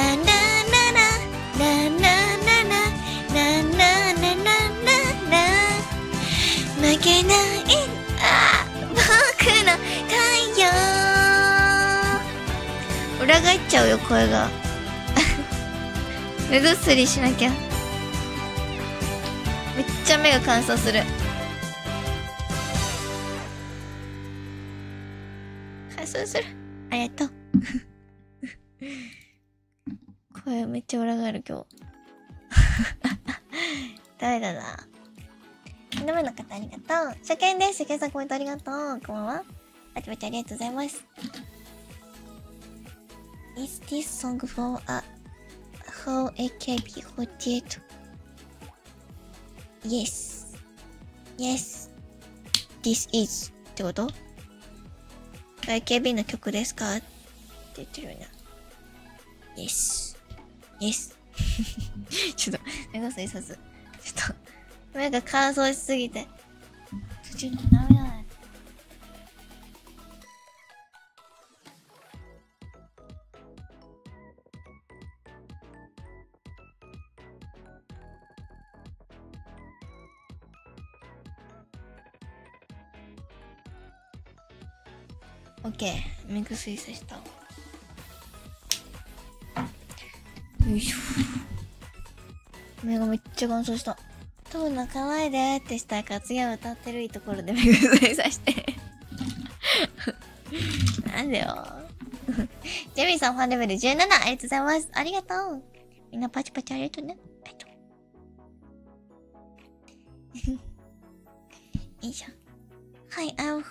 ララララララララララララ負けない僕の太陽裏返っちゃうよ声が目薬しなきゃ。めっちゃ目が乾燥する。乾燥する。ありがとう声めっちゃ裏返る今日ダメだな。2度目の方ありがとう。初見です。初見さんコメントありがとう。こんばんは。あちまちありがとうございます。Is this song for AKB48? Yes. Yes. This is. ってこと？ AKB の曲ですかって言ってるよな。Yes. Yes. ちょっと、目がさいさず。ちょっと、目が乾燥しすぎて。ちょっとダメだね。オッケー、目薬さした。よいしょ。目がめっちゃ乾燥した。多分泣かないでってしたから次は歌ってるいいところで目薬さしてなんでよジェミーさんファンレベル17ありがとうございます。ありがとう。みんなパチパチありがとうね。ありがとういいじゃん。はい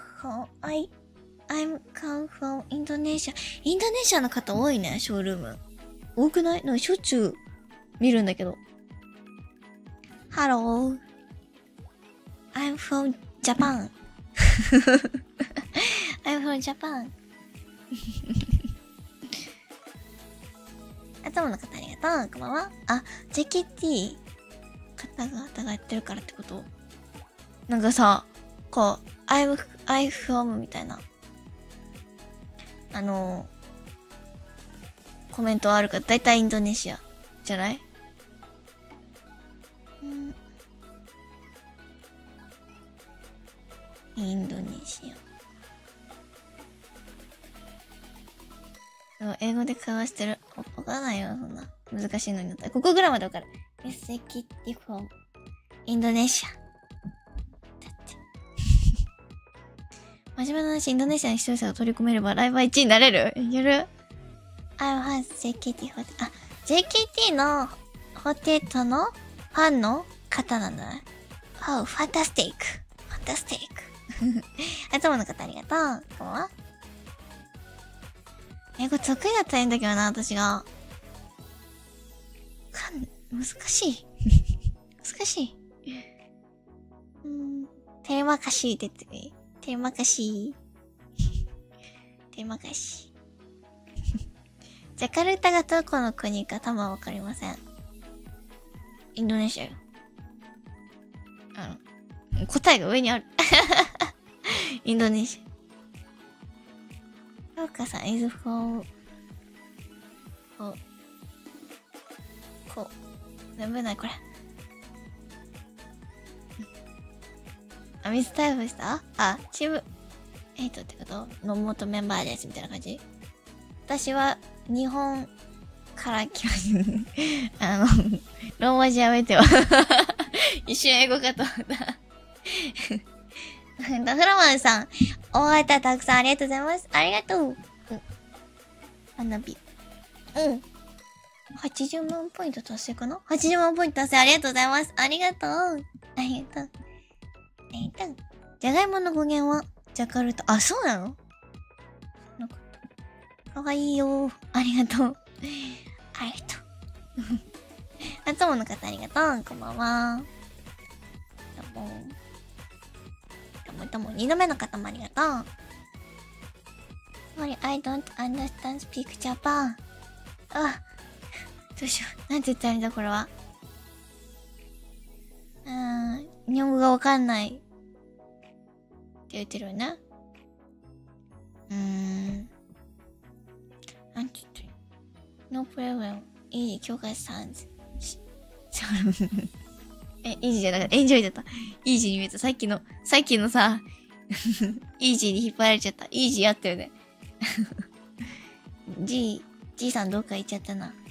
、I'm come from Indonesia。インドネシアの方多いね、ショールーム。多くない？なんかしょっちゅう見るんだけど。Hello. I'm from Japan. I'm from Japan. 頭の方ありがとう。こんばんは。あ、JKT 方々がやってるからってこと？なんかさ、こう、I'm from みたいな。コメントあるから、だいたいインドネシアじゃない？インドネシア。英語で会話してる。わからないよ、そんな。難しいのになったら。ここぐらいまでわかる。メッセージティフォー。インドネシア。だって。真面目な話、インドネシアに視聴者が取り込めればライバー1位になれる？やる？ I have JKT48。あ、JKT の48のファンの方なんだね。Oh, fantastic. Fantastic. 頭の方ありがとう。こんばんは。英語得意だったらいいんだけどな、私が。難しい。難しい。テレマカシーって言ってみ。テレマカシー。テレマカシー。ジャカルタがどこの国か多分わかりません。インドネシアよ。答えが上にある。インドネシア。ようかさん is for こう。全部ないこれ。 あ、ミスタイプしたあ、チーム8ってことの元メンバーです、みたいな感じ。私は、日本から来ました。ローマ字やめてよ。一瞬英語かと思った。フラマンさん、大型たくさんありがとうございます。ありがとう。花火。うん。80万ポイント達成かな ?80 万ポイント達成ありがとうございます。ありがとう。ありがとう。じゃがいもの語源は、ジャカルタ。あ、そうなのなんか、かわいいよ。ありがとう。ありがとう。あつもの方ありがとう。こんばんは。どうも、2度目の方もありがとう。Sorry, I don't understand speak Japan. あ、どうしよう。なんて言ったらいいんだ、これは。日本語がわかんない。って言ってるよね。なんて言ってる ?No problem. いい、教科さん。イージーじゃなかった。エンジョイだった。イージーに見えた。さっきのさ、イージーに引っ張られちゃった。イージーあったよね。G さんどっか行っちゃったな。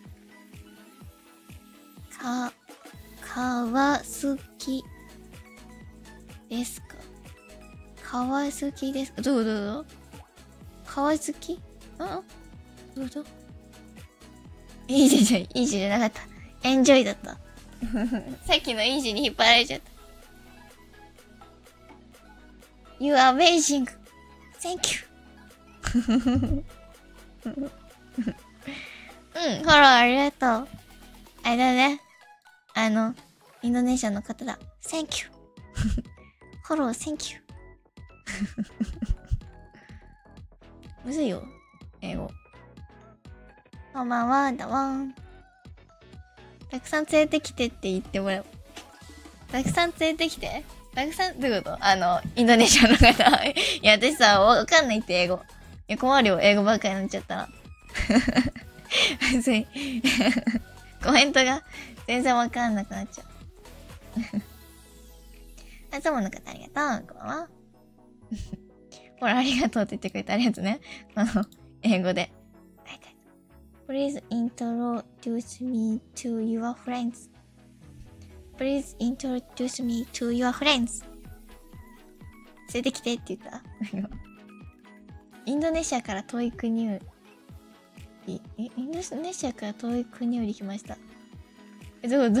川崎ですか川崎ですかどう川崎どうイージーじゃなかった。エンジョイだった。さっきのイージーに引っ張られちゃった。You are amazing. Thank you. うん、フォローありがとう。あれだね。インドネシアの方だ。Thank you. フォロー Thank you. むずいよ。英語。こんばんは、だわん。たくさん連れてきてって言ってもらう。たくさん連れてきてたくさん、どういうことインドネシアの方。いや、私さ、わかんないって英語。いや、困るよ。英語ばっかりになっちゃったら。別に。コメントが全然わかんなくなっちゃう。あ、そうもの方ありがとう。こんばんは。ほら、ありがとうって言ってくれてありがとうね。英語で。Please introduce me to your friends. Please introduce me to your friends. 連れてきてって言ったインドネシアから遠い国より、インドネシアから遠い国より来ました。どう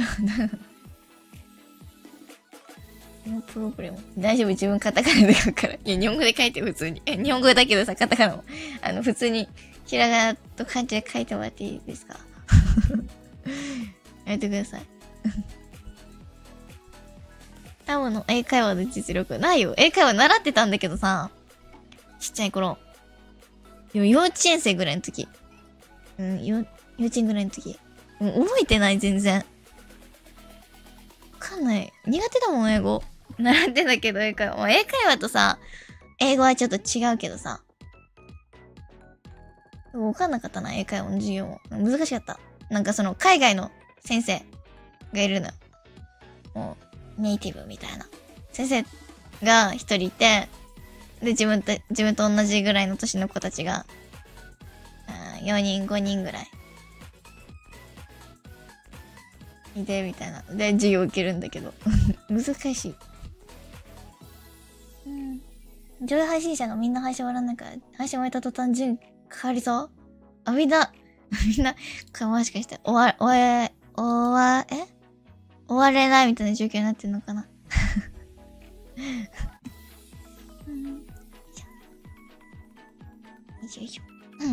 ノープログラム。大丈夫、自分カタカナで書くから。いや、日本語で書いて普通に。日本語だけどさ、カタカナも。普通に、ひらがなと漢字で書いてもらっていいですかやめてください。タムの英会話の実力ないよ。英会話習ってたんだけどさ、ちっちゃい頃。幼稚園生ぐらいの時。幼稚園ぐらいの時。覚えてない、全然。わかんない。苦手だもん、英語。習ってたけど、英会話。英会話とさ、英語はちょっと違うけどさ。わかんなかったな、英会話の授業も。難しかった。なんか海外の先生がいるのよ。もう、ネイティブみたいな。先生が一人いて、で、自分と同じぐらいの年の子たちが、4人、5人ぐらい。いて、みたいな。で、授業受けるんだけど。難しい。上位配信者がみんな配信終わらないから、配信終えた途端順変わりそうみんな、もしかして、終われないみたいな状況になってんのかなよいしょ。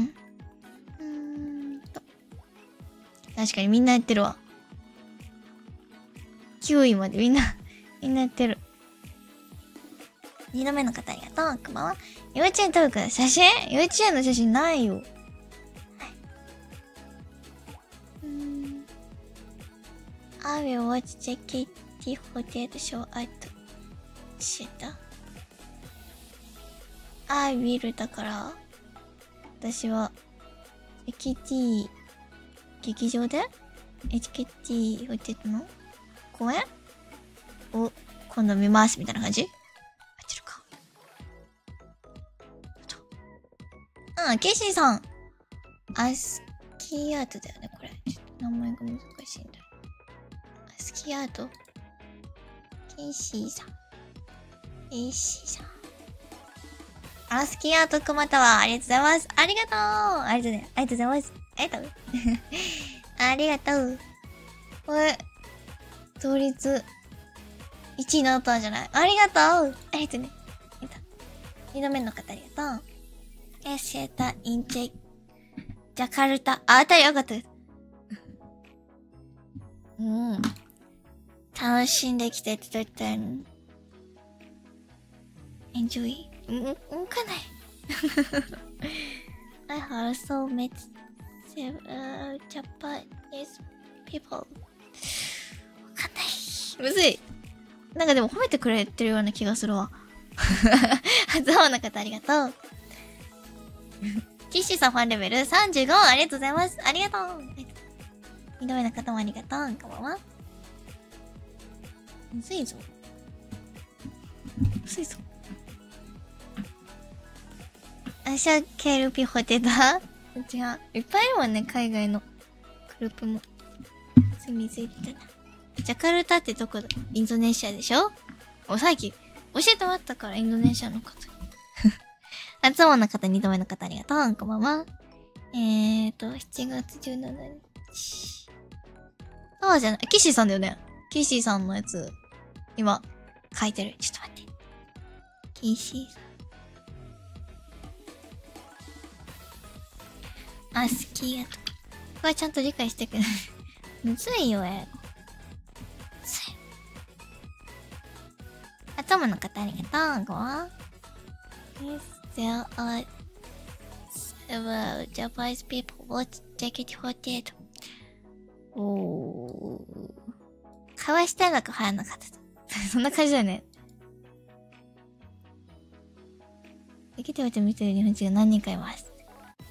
確かにみんなやってるわ。9位までみんなやってる。2度目の方ありがとう。こんばんは。幼稚園登録だ。写真幼稚園の写真ないよ。はい。I will watch JKT48 show at シェタ。I will だから、私は、JKT 劇場で HKT48 の公演を今度見ますみたいな感じケイシーさん。アスキーアートだよね、これ。ちょっと名前が難しいんだよ。アスキーアート。ケイシーさん。ケイシーさん。アスキーアートくまたわ。ありがとうございます。ありがとう。ありがとうね。ありがとうございます。ありがとう。ありがとう。これ、同率1位になったんじゃない？ありがとう。ありがとうね。2度目の方ありがとう。シェタインチェジャカルタ。あ、当たりよかったです。うん。楽しんできてって言ったの。enjoy? かない。I also met several Japanese people. わかんない。むずい。なんかでも褒めてくれてるような気がするわ。初音の方ありがとう。キッシーさんファンレベル35。ありがとうございます。ありがとう。2度目の方もありがとう。こんばんは。むずいぞ。むずいぞ。アシャケルピホテだ。違う。いっぱいいるもんね、海外のグループも。すみついてたな。ジャカルタってどこだ？インドネシアでしょ？さっき教えてもらったから、インドネシアの方に。初音の方、2度目の方ありがとう。こんばんは。7月17日。ああ、じゃない。キッシーさんだよね。キッシーさんのやつ、今、書いてる。ちょっと待って。キッシーさん。あ、好きやと。これちゃんと理解してくれる。むずいよ、英語。むずい。頭の方ありがとう。ごわ。There are several Japanese people watch JKT48. おー。会話したいのか流行んなかった。そんな感じだよね。JKT48 見てる日本人が何人かいます。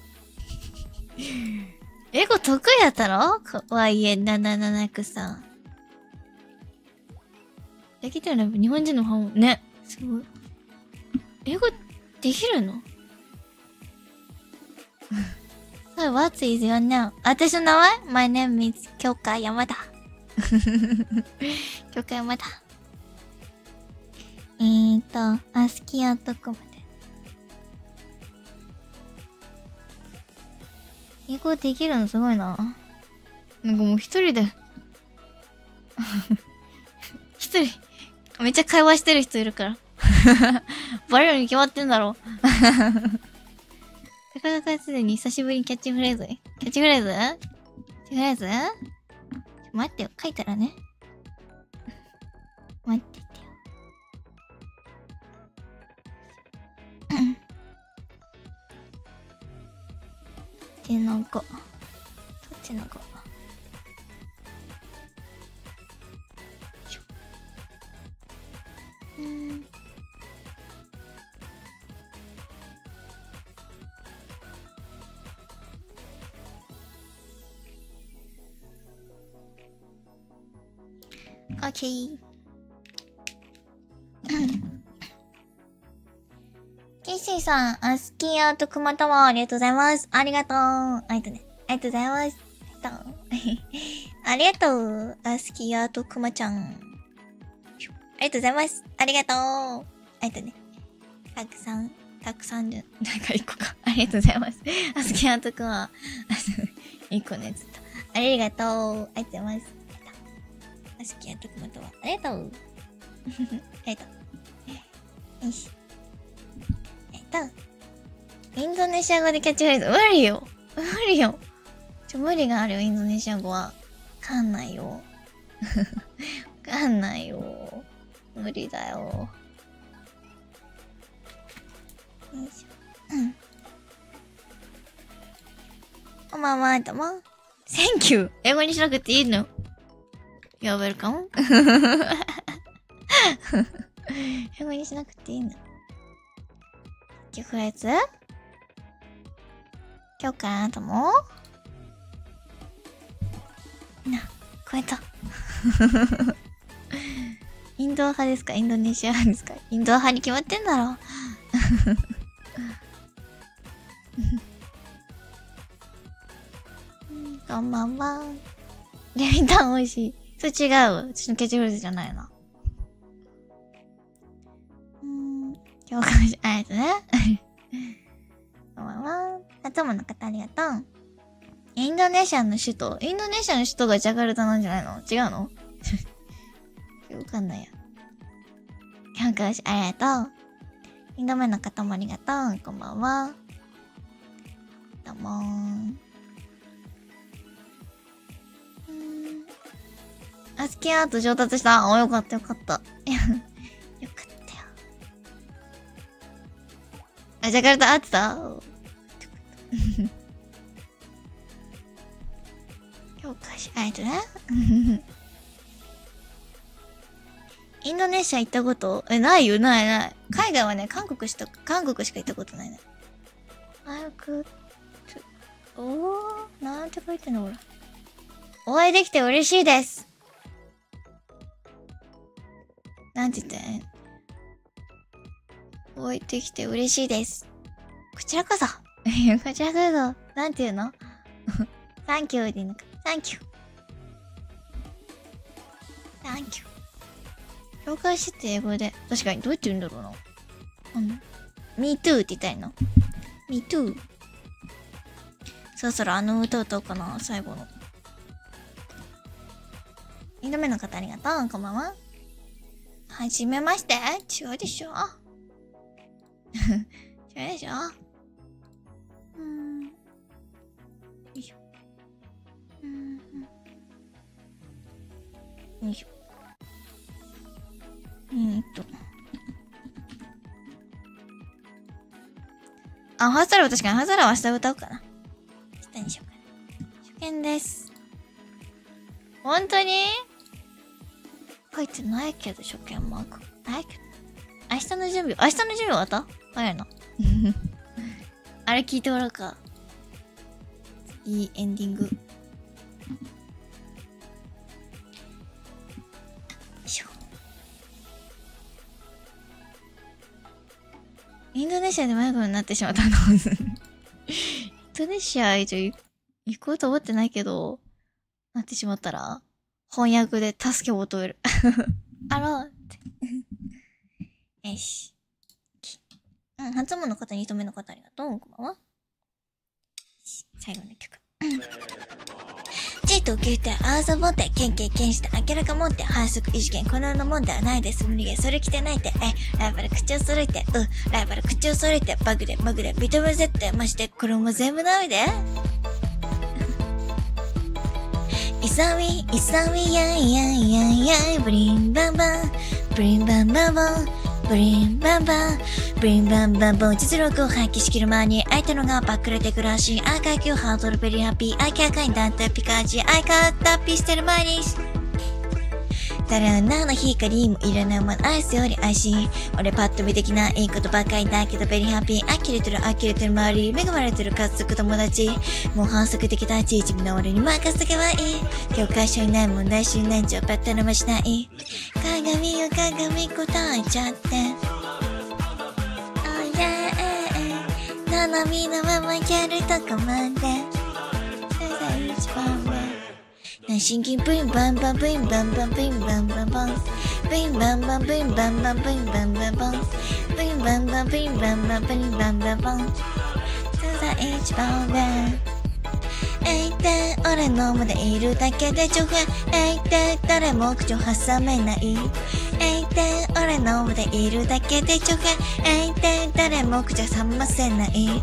英語得意やったの？YA776 さん。JKT48 日本人のファンね。すごい。英語できるの？What is your name? 私の名前？ My name is 京香山田。京香山田。アスキーアートコムで。英語できるのすごいな。なんかもう一人で。一人、めっちゃ会話してる人いるから。バレるに決まってんだろ。なかなかすでに久しぶりにキャッチフレーズ。キャッチフレーズ？キャッチフレーズ？待ってよ、書いたらね。待っててよ。手の子。そっちの子。オッケー。キッシーさん、アスキーアートクマタワーありがとうございます。ありがとう。ありがとうね。ありがとうございます。ありがとう。アスキーアートクマちゃん。ありがとうございます。ありがとう。ありがとうね。たくさんで、なんか一個か。ありがとうございます。アスキーアートクマ。一個ね、ずっと。ありがとう。ありがとうございます。アスキーアートクマタワー。ありがとう。ありがとう。よし。インドネシア語でキャッチフレーズ。無理よ。無理よ。無理があるよ、インドネシア語は。わかんないよ。わかんないよ。無理だよ。よいしょ。うん。こんばんは、どうも。Thank you! 英語にしなくていいの？ You're welcome? 英語にしなくていいの？キャッチフレーズ？今日からあなたも超えた。インド派ですか？インドネシア派ですか？インド派に決まってんだろ。 こんばんは。レミタン美味しい。それ違うわ。私のキャッチフレーズじゃないな。共感し、ありがとうね。こんばんは。あともの方ありがとう。インドネシアの首都がジャカルタなんじゃないの？違うの？わかんないや。共感し、ありがとう。インド目の方もありがとう。こんばんは。どうもー。スキンアート上達した。よかったよかった。よかったよ。ジャカルタ合ってた？評価し、ありがとうね。インドネシア行ったことないよ、ない。海外はね、韓国しか行ったことないね。なんて書いてんのこれ。お会いできて嬉しいです。なんて言ってお会いできて嬉しいです。こちらこそ。こちらこそ。なんて言うのサンキューでいいのか。サンキュー。紹介して英語で。確かに、どうやって言うんだろうな。me too って言いたいの。me too。そろそろ歌歌おうかな、最後の。2度目の方ありがとう。こんばんは。はじめまして。違うでしょ違うでしょよいしょ。よいしょ。ハースタイルは確かに、ハースタイルは明日歌おうかな。明日にしようかな。初見です。ほんとに書いてないけど、初見マーク。ないけど。明日の準備終わった早いな。あれ聞いてもらうか。いいエンディング。よいしょ。インドネシアで迷子になってしまったの。インドネシア一応行こうと思ってないけど、なってしまったら、翻訳で助けを求める。あらって。よし。初物の方、2度目の方ありがとう。こんばんは。最後の曲。じっと聞いて、遊ぼって、ケンして明らかもって、反則異次元、このようなもんではないです。無理ゲー、それ着てないって、ライバル口を揃えて、ライバル口を揃えて、バグで、認めぜって、まして、これも全部ダメで。イサウィ、やいやいやいや、ブリンバンバン、ブリンバンバンバン、ブリンバンバン、ブリンバンバンバン、実力を発揮しきる前に、相手のがバックレて暮らし、赤いハードルベリーハッピー、赤い赤いんだってピカージ、赤いタッピーしてる前に、誰のの光もいらないもん、アイスより愛しい。俺パッと見できないことばかりだけど、ベリーハッピー、呆れてる周り、恵まれてる家族友達。もう反則的だち、君の俺に任せとけばいい。教科書いない問題集年長、ばったらましない。鏡よ鏡答えちゃって。Oh yeah, 斜めのままやるとこまで。それが一番上。シンキンブインバンバンブインバンバンブインバンバンバンブインバンバンブインバンバンブインバンバンバンブインバンバンブインバンバンブインバンバンバンそれが一番上俺のまでいるだけでちょへ誰も口を挟めない俺のまでいるだけでちょへ誰も口を挟ませない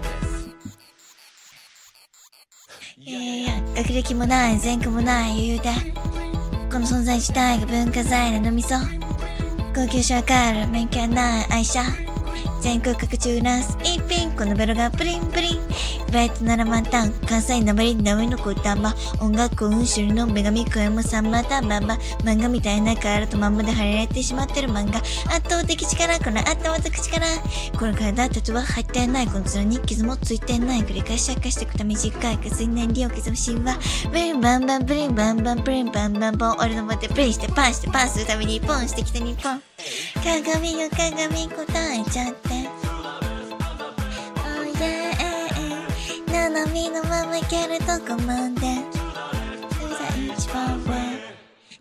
学歴もない前科もない余裕でこの存在自体が文化財のみそ高級車から免許ない愛車全国各地ランス一品このベロがプリンプリンベッドなら満タン関西なまりなめの言葉音楽運種の女神声もさんまたばば漫画みたいなカラーとまんまで貼られてしまってる漫画圧倒的力この頭と口からこの体タトゥーは入ってないこの面に傷もついてない繰り返し明かしてくた短い水燃料刻む神話ブリンバンバンブリンバンバンブリンバンバンボン俺のもってプリンしてパンするためにポンしてきた日本鏡よ鏡答えちゃって斜めのままやるとこまで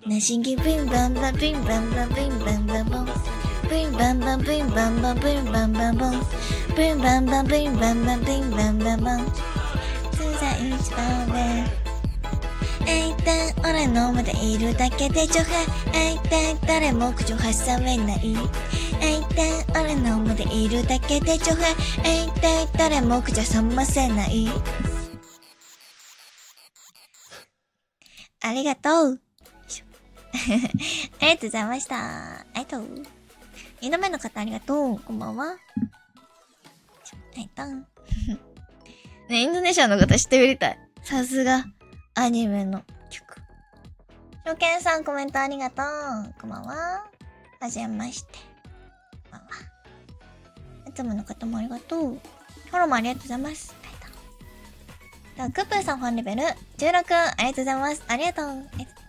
なしぎブンバンバブンバンバブンバンバボンブンバンバブンバンバブンバンバボンブンバンバブンバンバブンバンバボンつざいちばべ一旦俺のまでいるだけでちょは一旦誰も口を挟めない一旦俺のまでいるだけでちょは一旦誰も口を冷ませないありがとうありがとうございました。ありがとう。2度目の方ありがとう。こんばんは。ありがとう。ね、インドネシアの方知ってみたい。さすが、アニメの曲。初見さんコメントありがとう。こんばんは。はじめまして。こんばんは。いつもの方もありがとう。フォローもありがとうございます。ありがとう。クップーさんファンレベル16。ありがとうございます。ありがとう。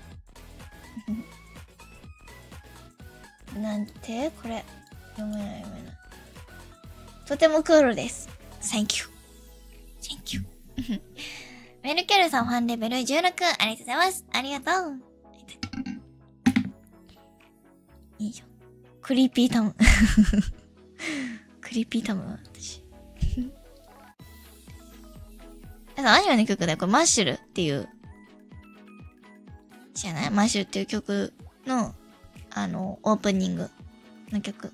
なんてこれ読めない。とてもクールです。Thank you. Thank you. メルケルさんファンレベル16。ありがとうございます。ありがとう。いいよ。クリーピータム。クリーピータムは私。アニメの曲だよ。これマッシュルっていう。知らない？マッシュルっていう曲のオープニングの曲。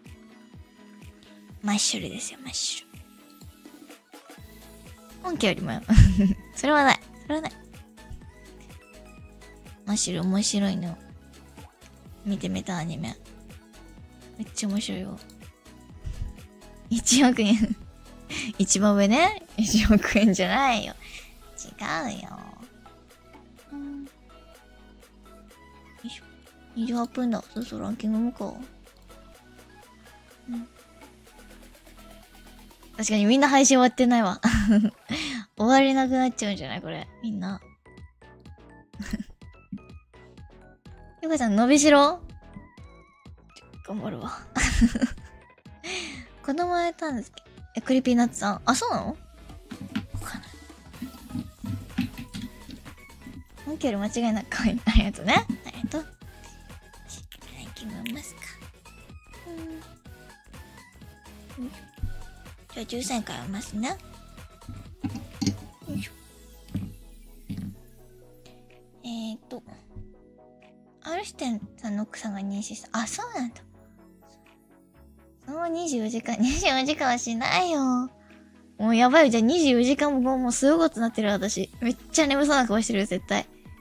マッシュルですよ、マッシュル。本家よりもよ。それはない。それはない。マッシュル面白いの。見てみたアニメ。めっちゃ面白いよ。1億円。一番上ね。1億円じゃないよ。違うよ。28分だ。そうそう、ランキングもか。確かにみんな配信終わってないわ。終われなくなっちゃうんじゃないこれ。みんな。ゆかちゃん、伸びしろ頑張るわ。子供やったんですけど。クリピーナッツさん。あ、そうなのわかんない。本家より間違いなく可愛い。ありがとうね。ありがとう。ますか。じゃあ13回読ますね。よいしょ。アルシュテンさんの奥さんが妊娠した。あ、そうなんだ。その24時間はしないよ。もうやばいよ。じゃあ24時間もうすごいことなってる私。めっちゃ眠そうな顔してるよ、絶対。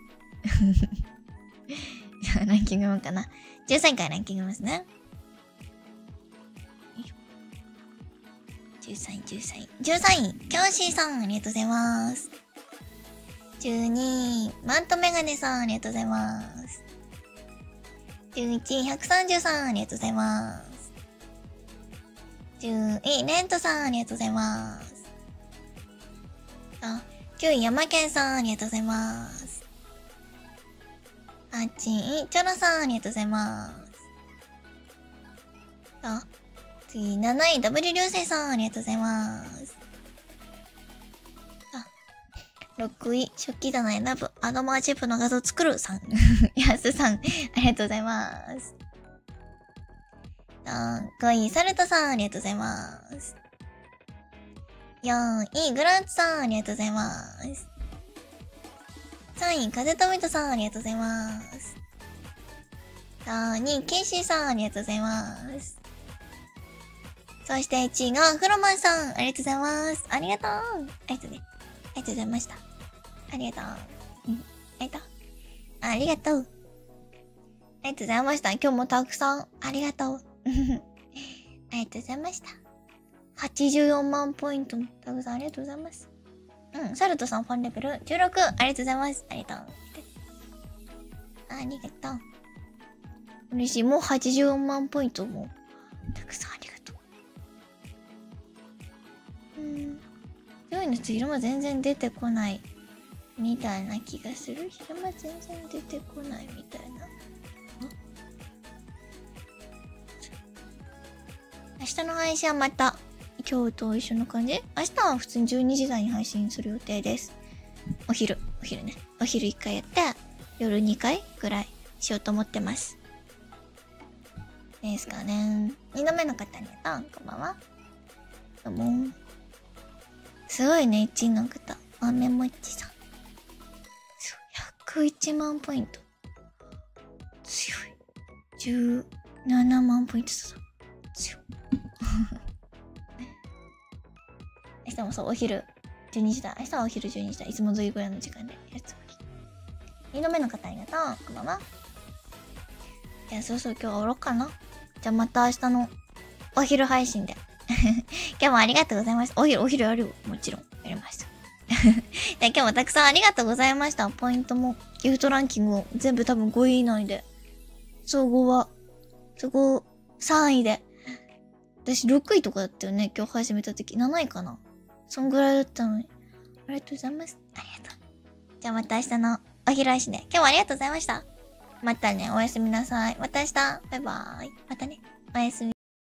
じゃあランキングもかな。13位からランキングますね。13位。キョンシーさん、ありがとうございます。12位、マントメガネさん、ありがとうございます。11位、133、ありがとうございます。10位、レントさん、ありがとうございます。9位、ヤマケンさん、ありがとうございます。8位、チョロさん、ありがとうございます。次、7位、W 流星さん、ありがとうございます。6位、食器棚選ぶ、アドマーチェプの画像作るさん。やすさん、ありがとうございます。5位、サルトさん、ありがとうございます。4位、グランツさん、ありがとうございます。3位、風とみとさん、ありがとうございます。2位、ケイシーさん、ありがとうございます。そして1位が、フロマンさん、ありがとうございます。ありがとう。ありがとうね。ありがとうございました。ありがとう。ありがとう。ありがとう。ありがとうございました。今日もたくさん、ありがとう。ありがとうございました。84万ポイントもたくさんありがとうございます。サルトさんファンレベル16、ありがとうございます。ありがとう。ありがとう。嬉しい。もう84万ポイントもたくさんありがとう。上位の昼間全然出てこないみたいな気がする。昼間全然出てこないみたいな。明日の配信はまた今日と一緒の感じ？明日は普通に12時台に配信する予定です。お昼ね。お昼1回やって、夜2回ぐらいしようと思ってます。ですかね。2度目の方にこんばんは。どうも。すごいね、1位の方。メモッチさん。101万ポイント。強い。17万ポイントだ。強い。明日もそう、お昼12時だ。明日はお昼12時だ。いつも通りぐらいの時間でやるつもり。2度目の方ありがとう。こんばんは。じゃあ、そうそう、今日は終わろうかな。じゃあ、また明日のお昼配信で。今日もありがとうございました。お昼あるよ。もちろん。やりました。今日もたくさんありがとうございました。ポイントも、ギフトランキングを全部多分5位以内で。総合3位で。私6位とかだったよね。今日始めた時。7位かな。そんぐらいだったのに。ありがとうございます。ありがとう。じゃあまた明日のお昼配信で。今日もありがとうございました。またね。おやすみなさい。また明日。バイバーイ。またね。おやすみ。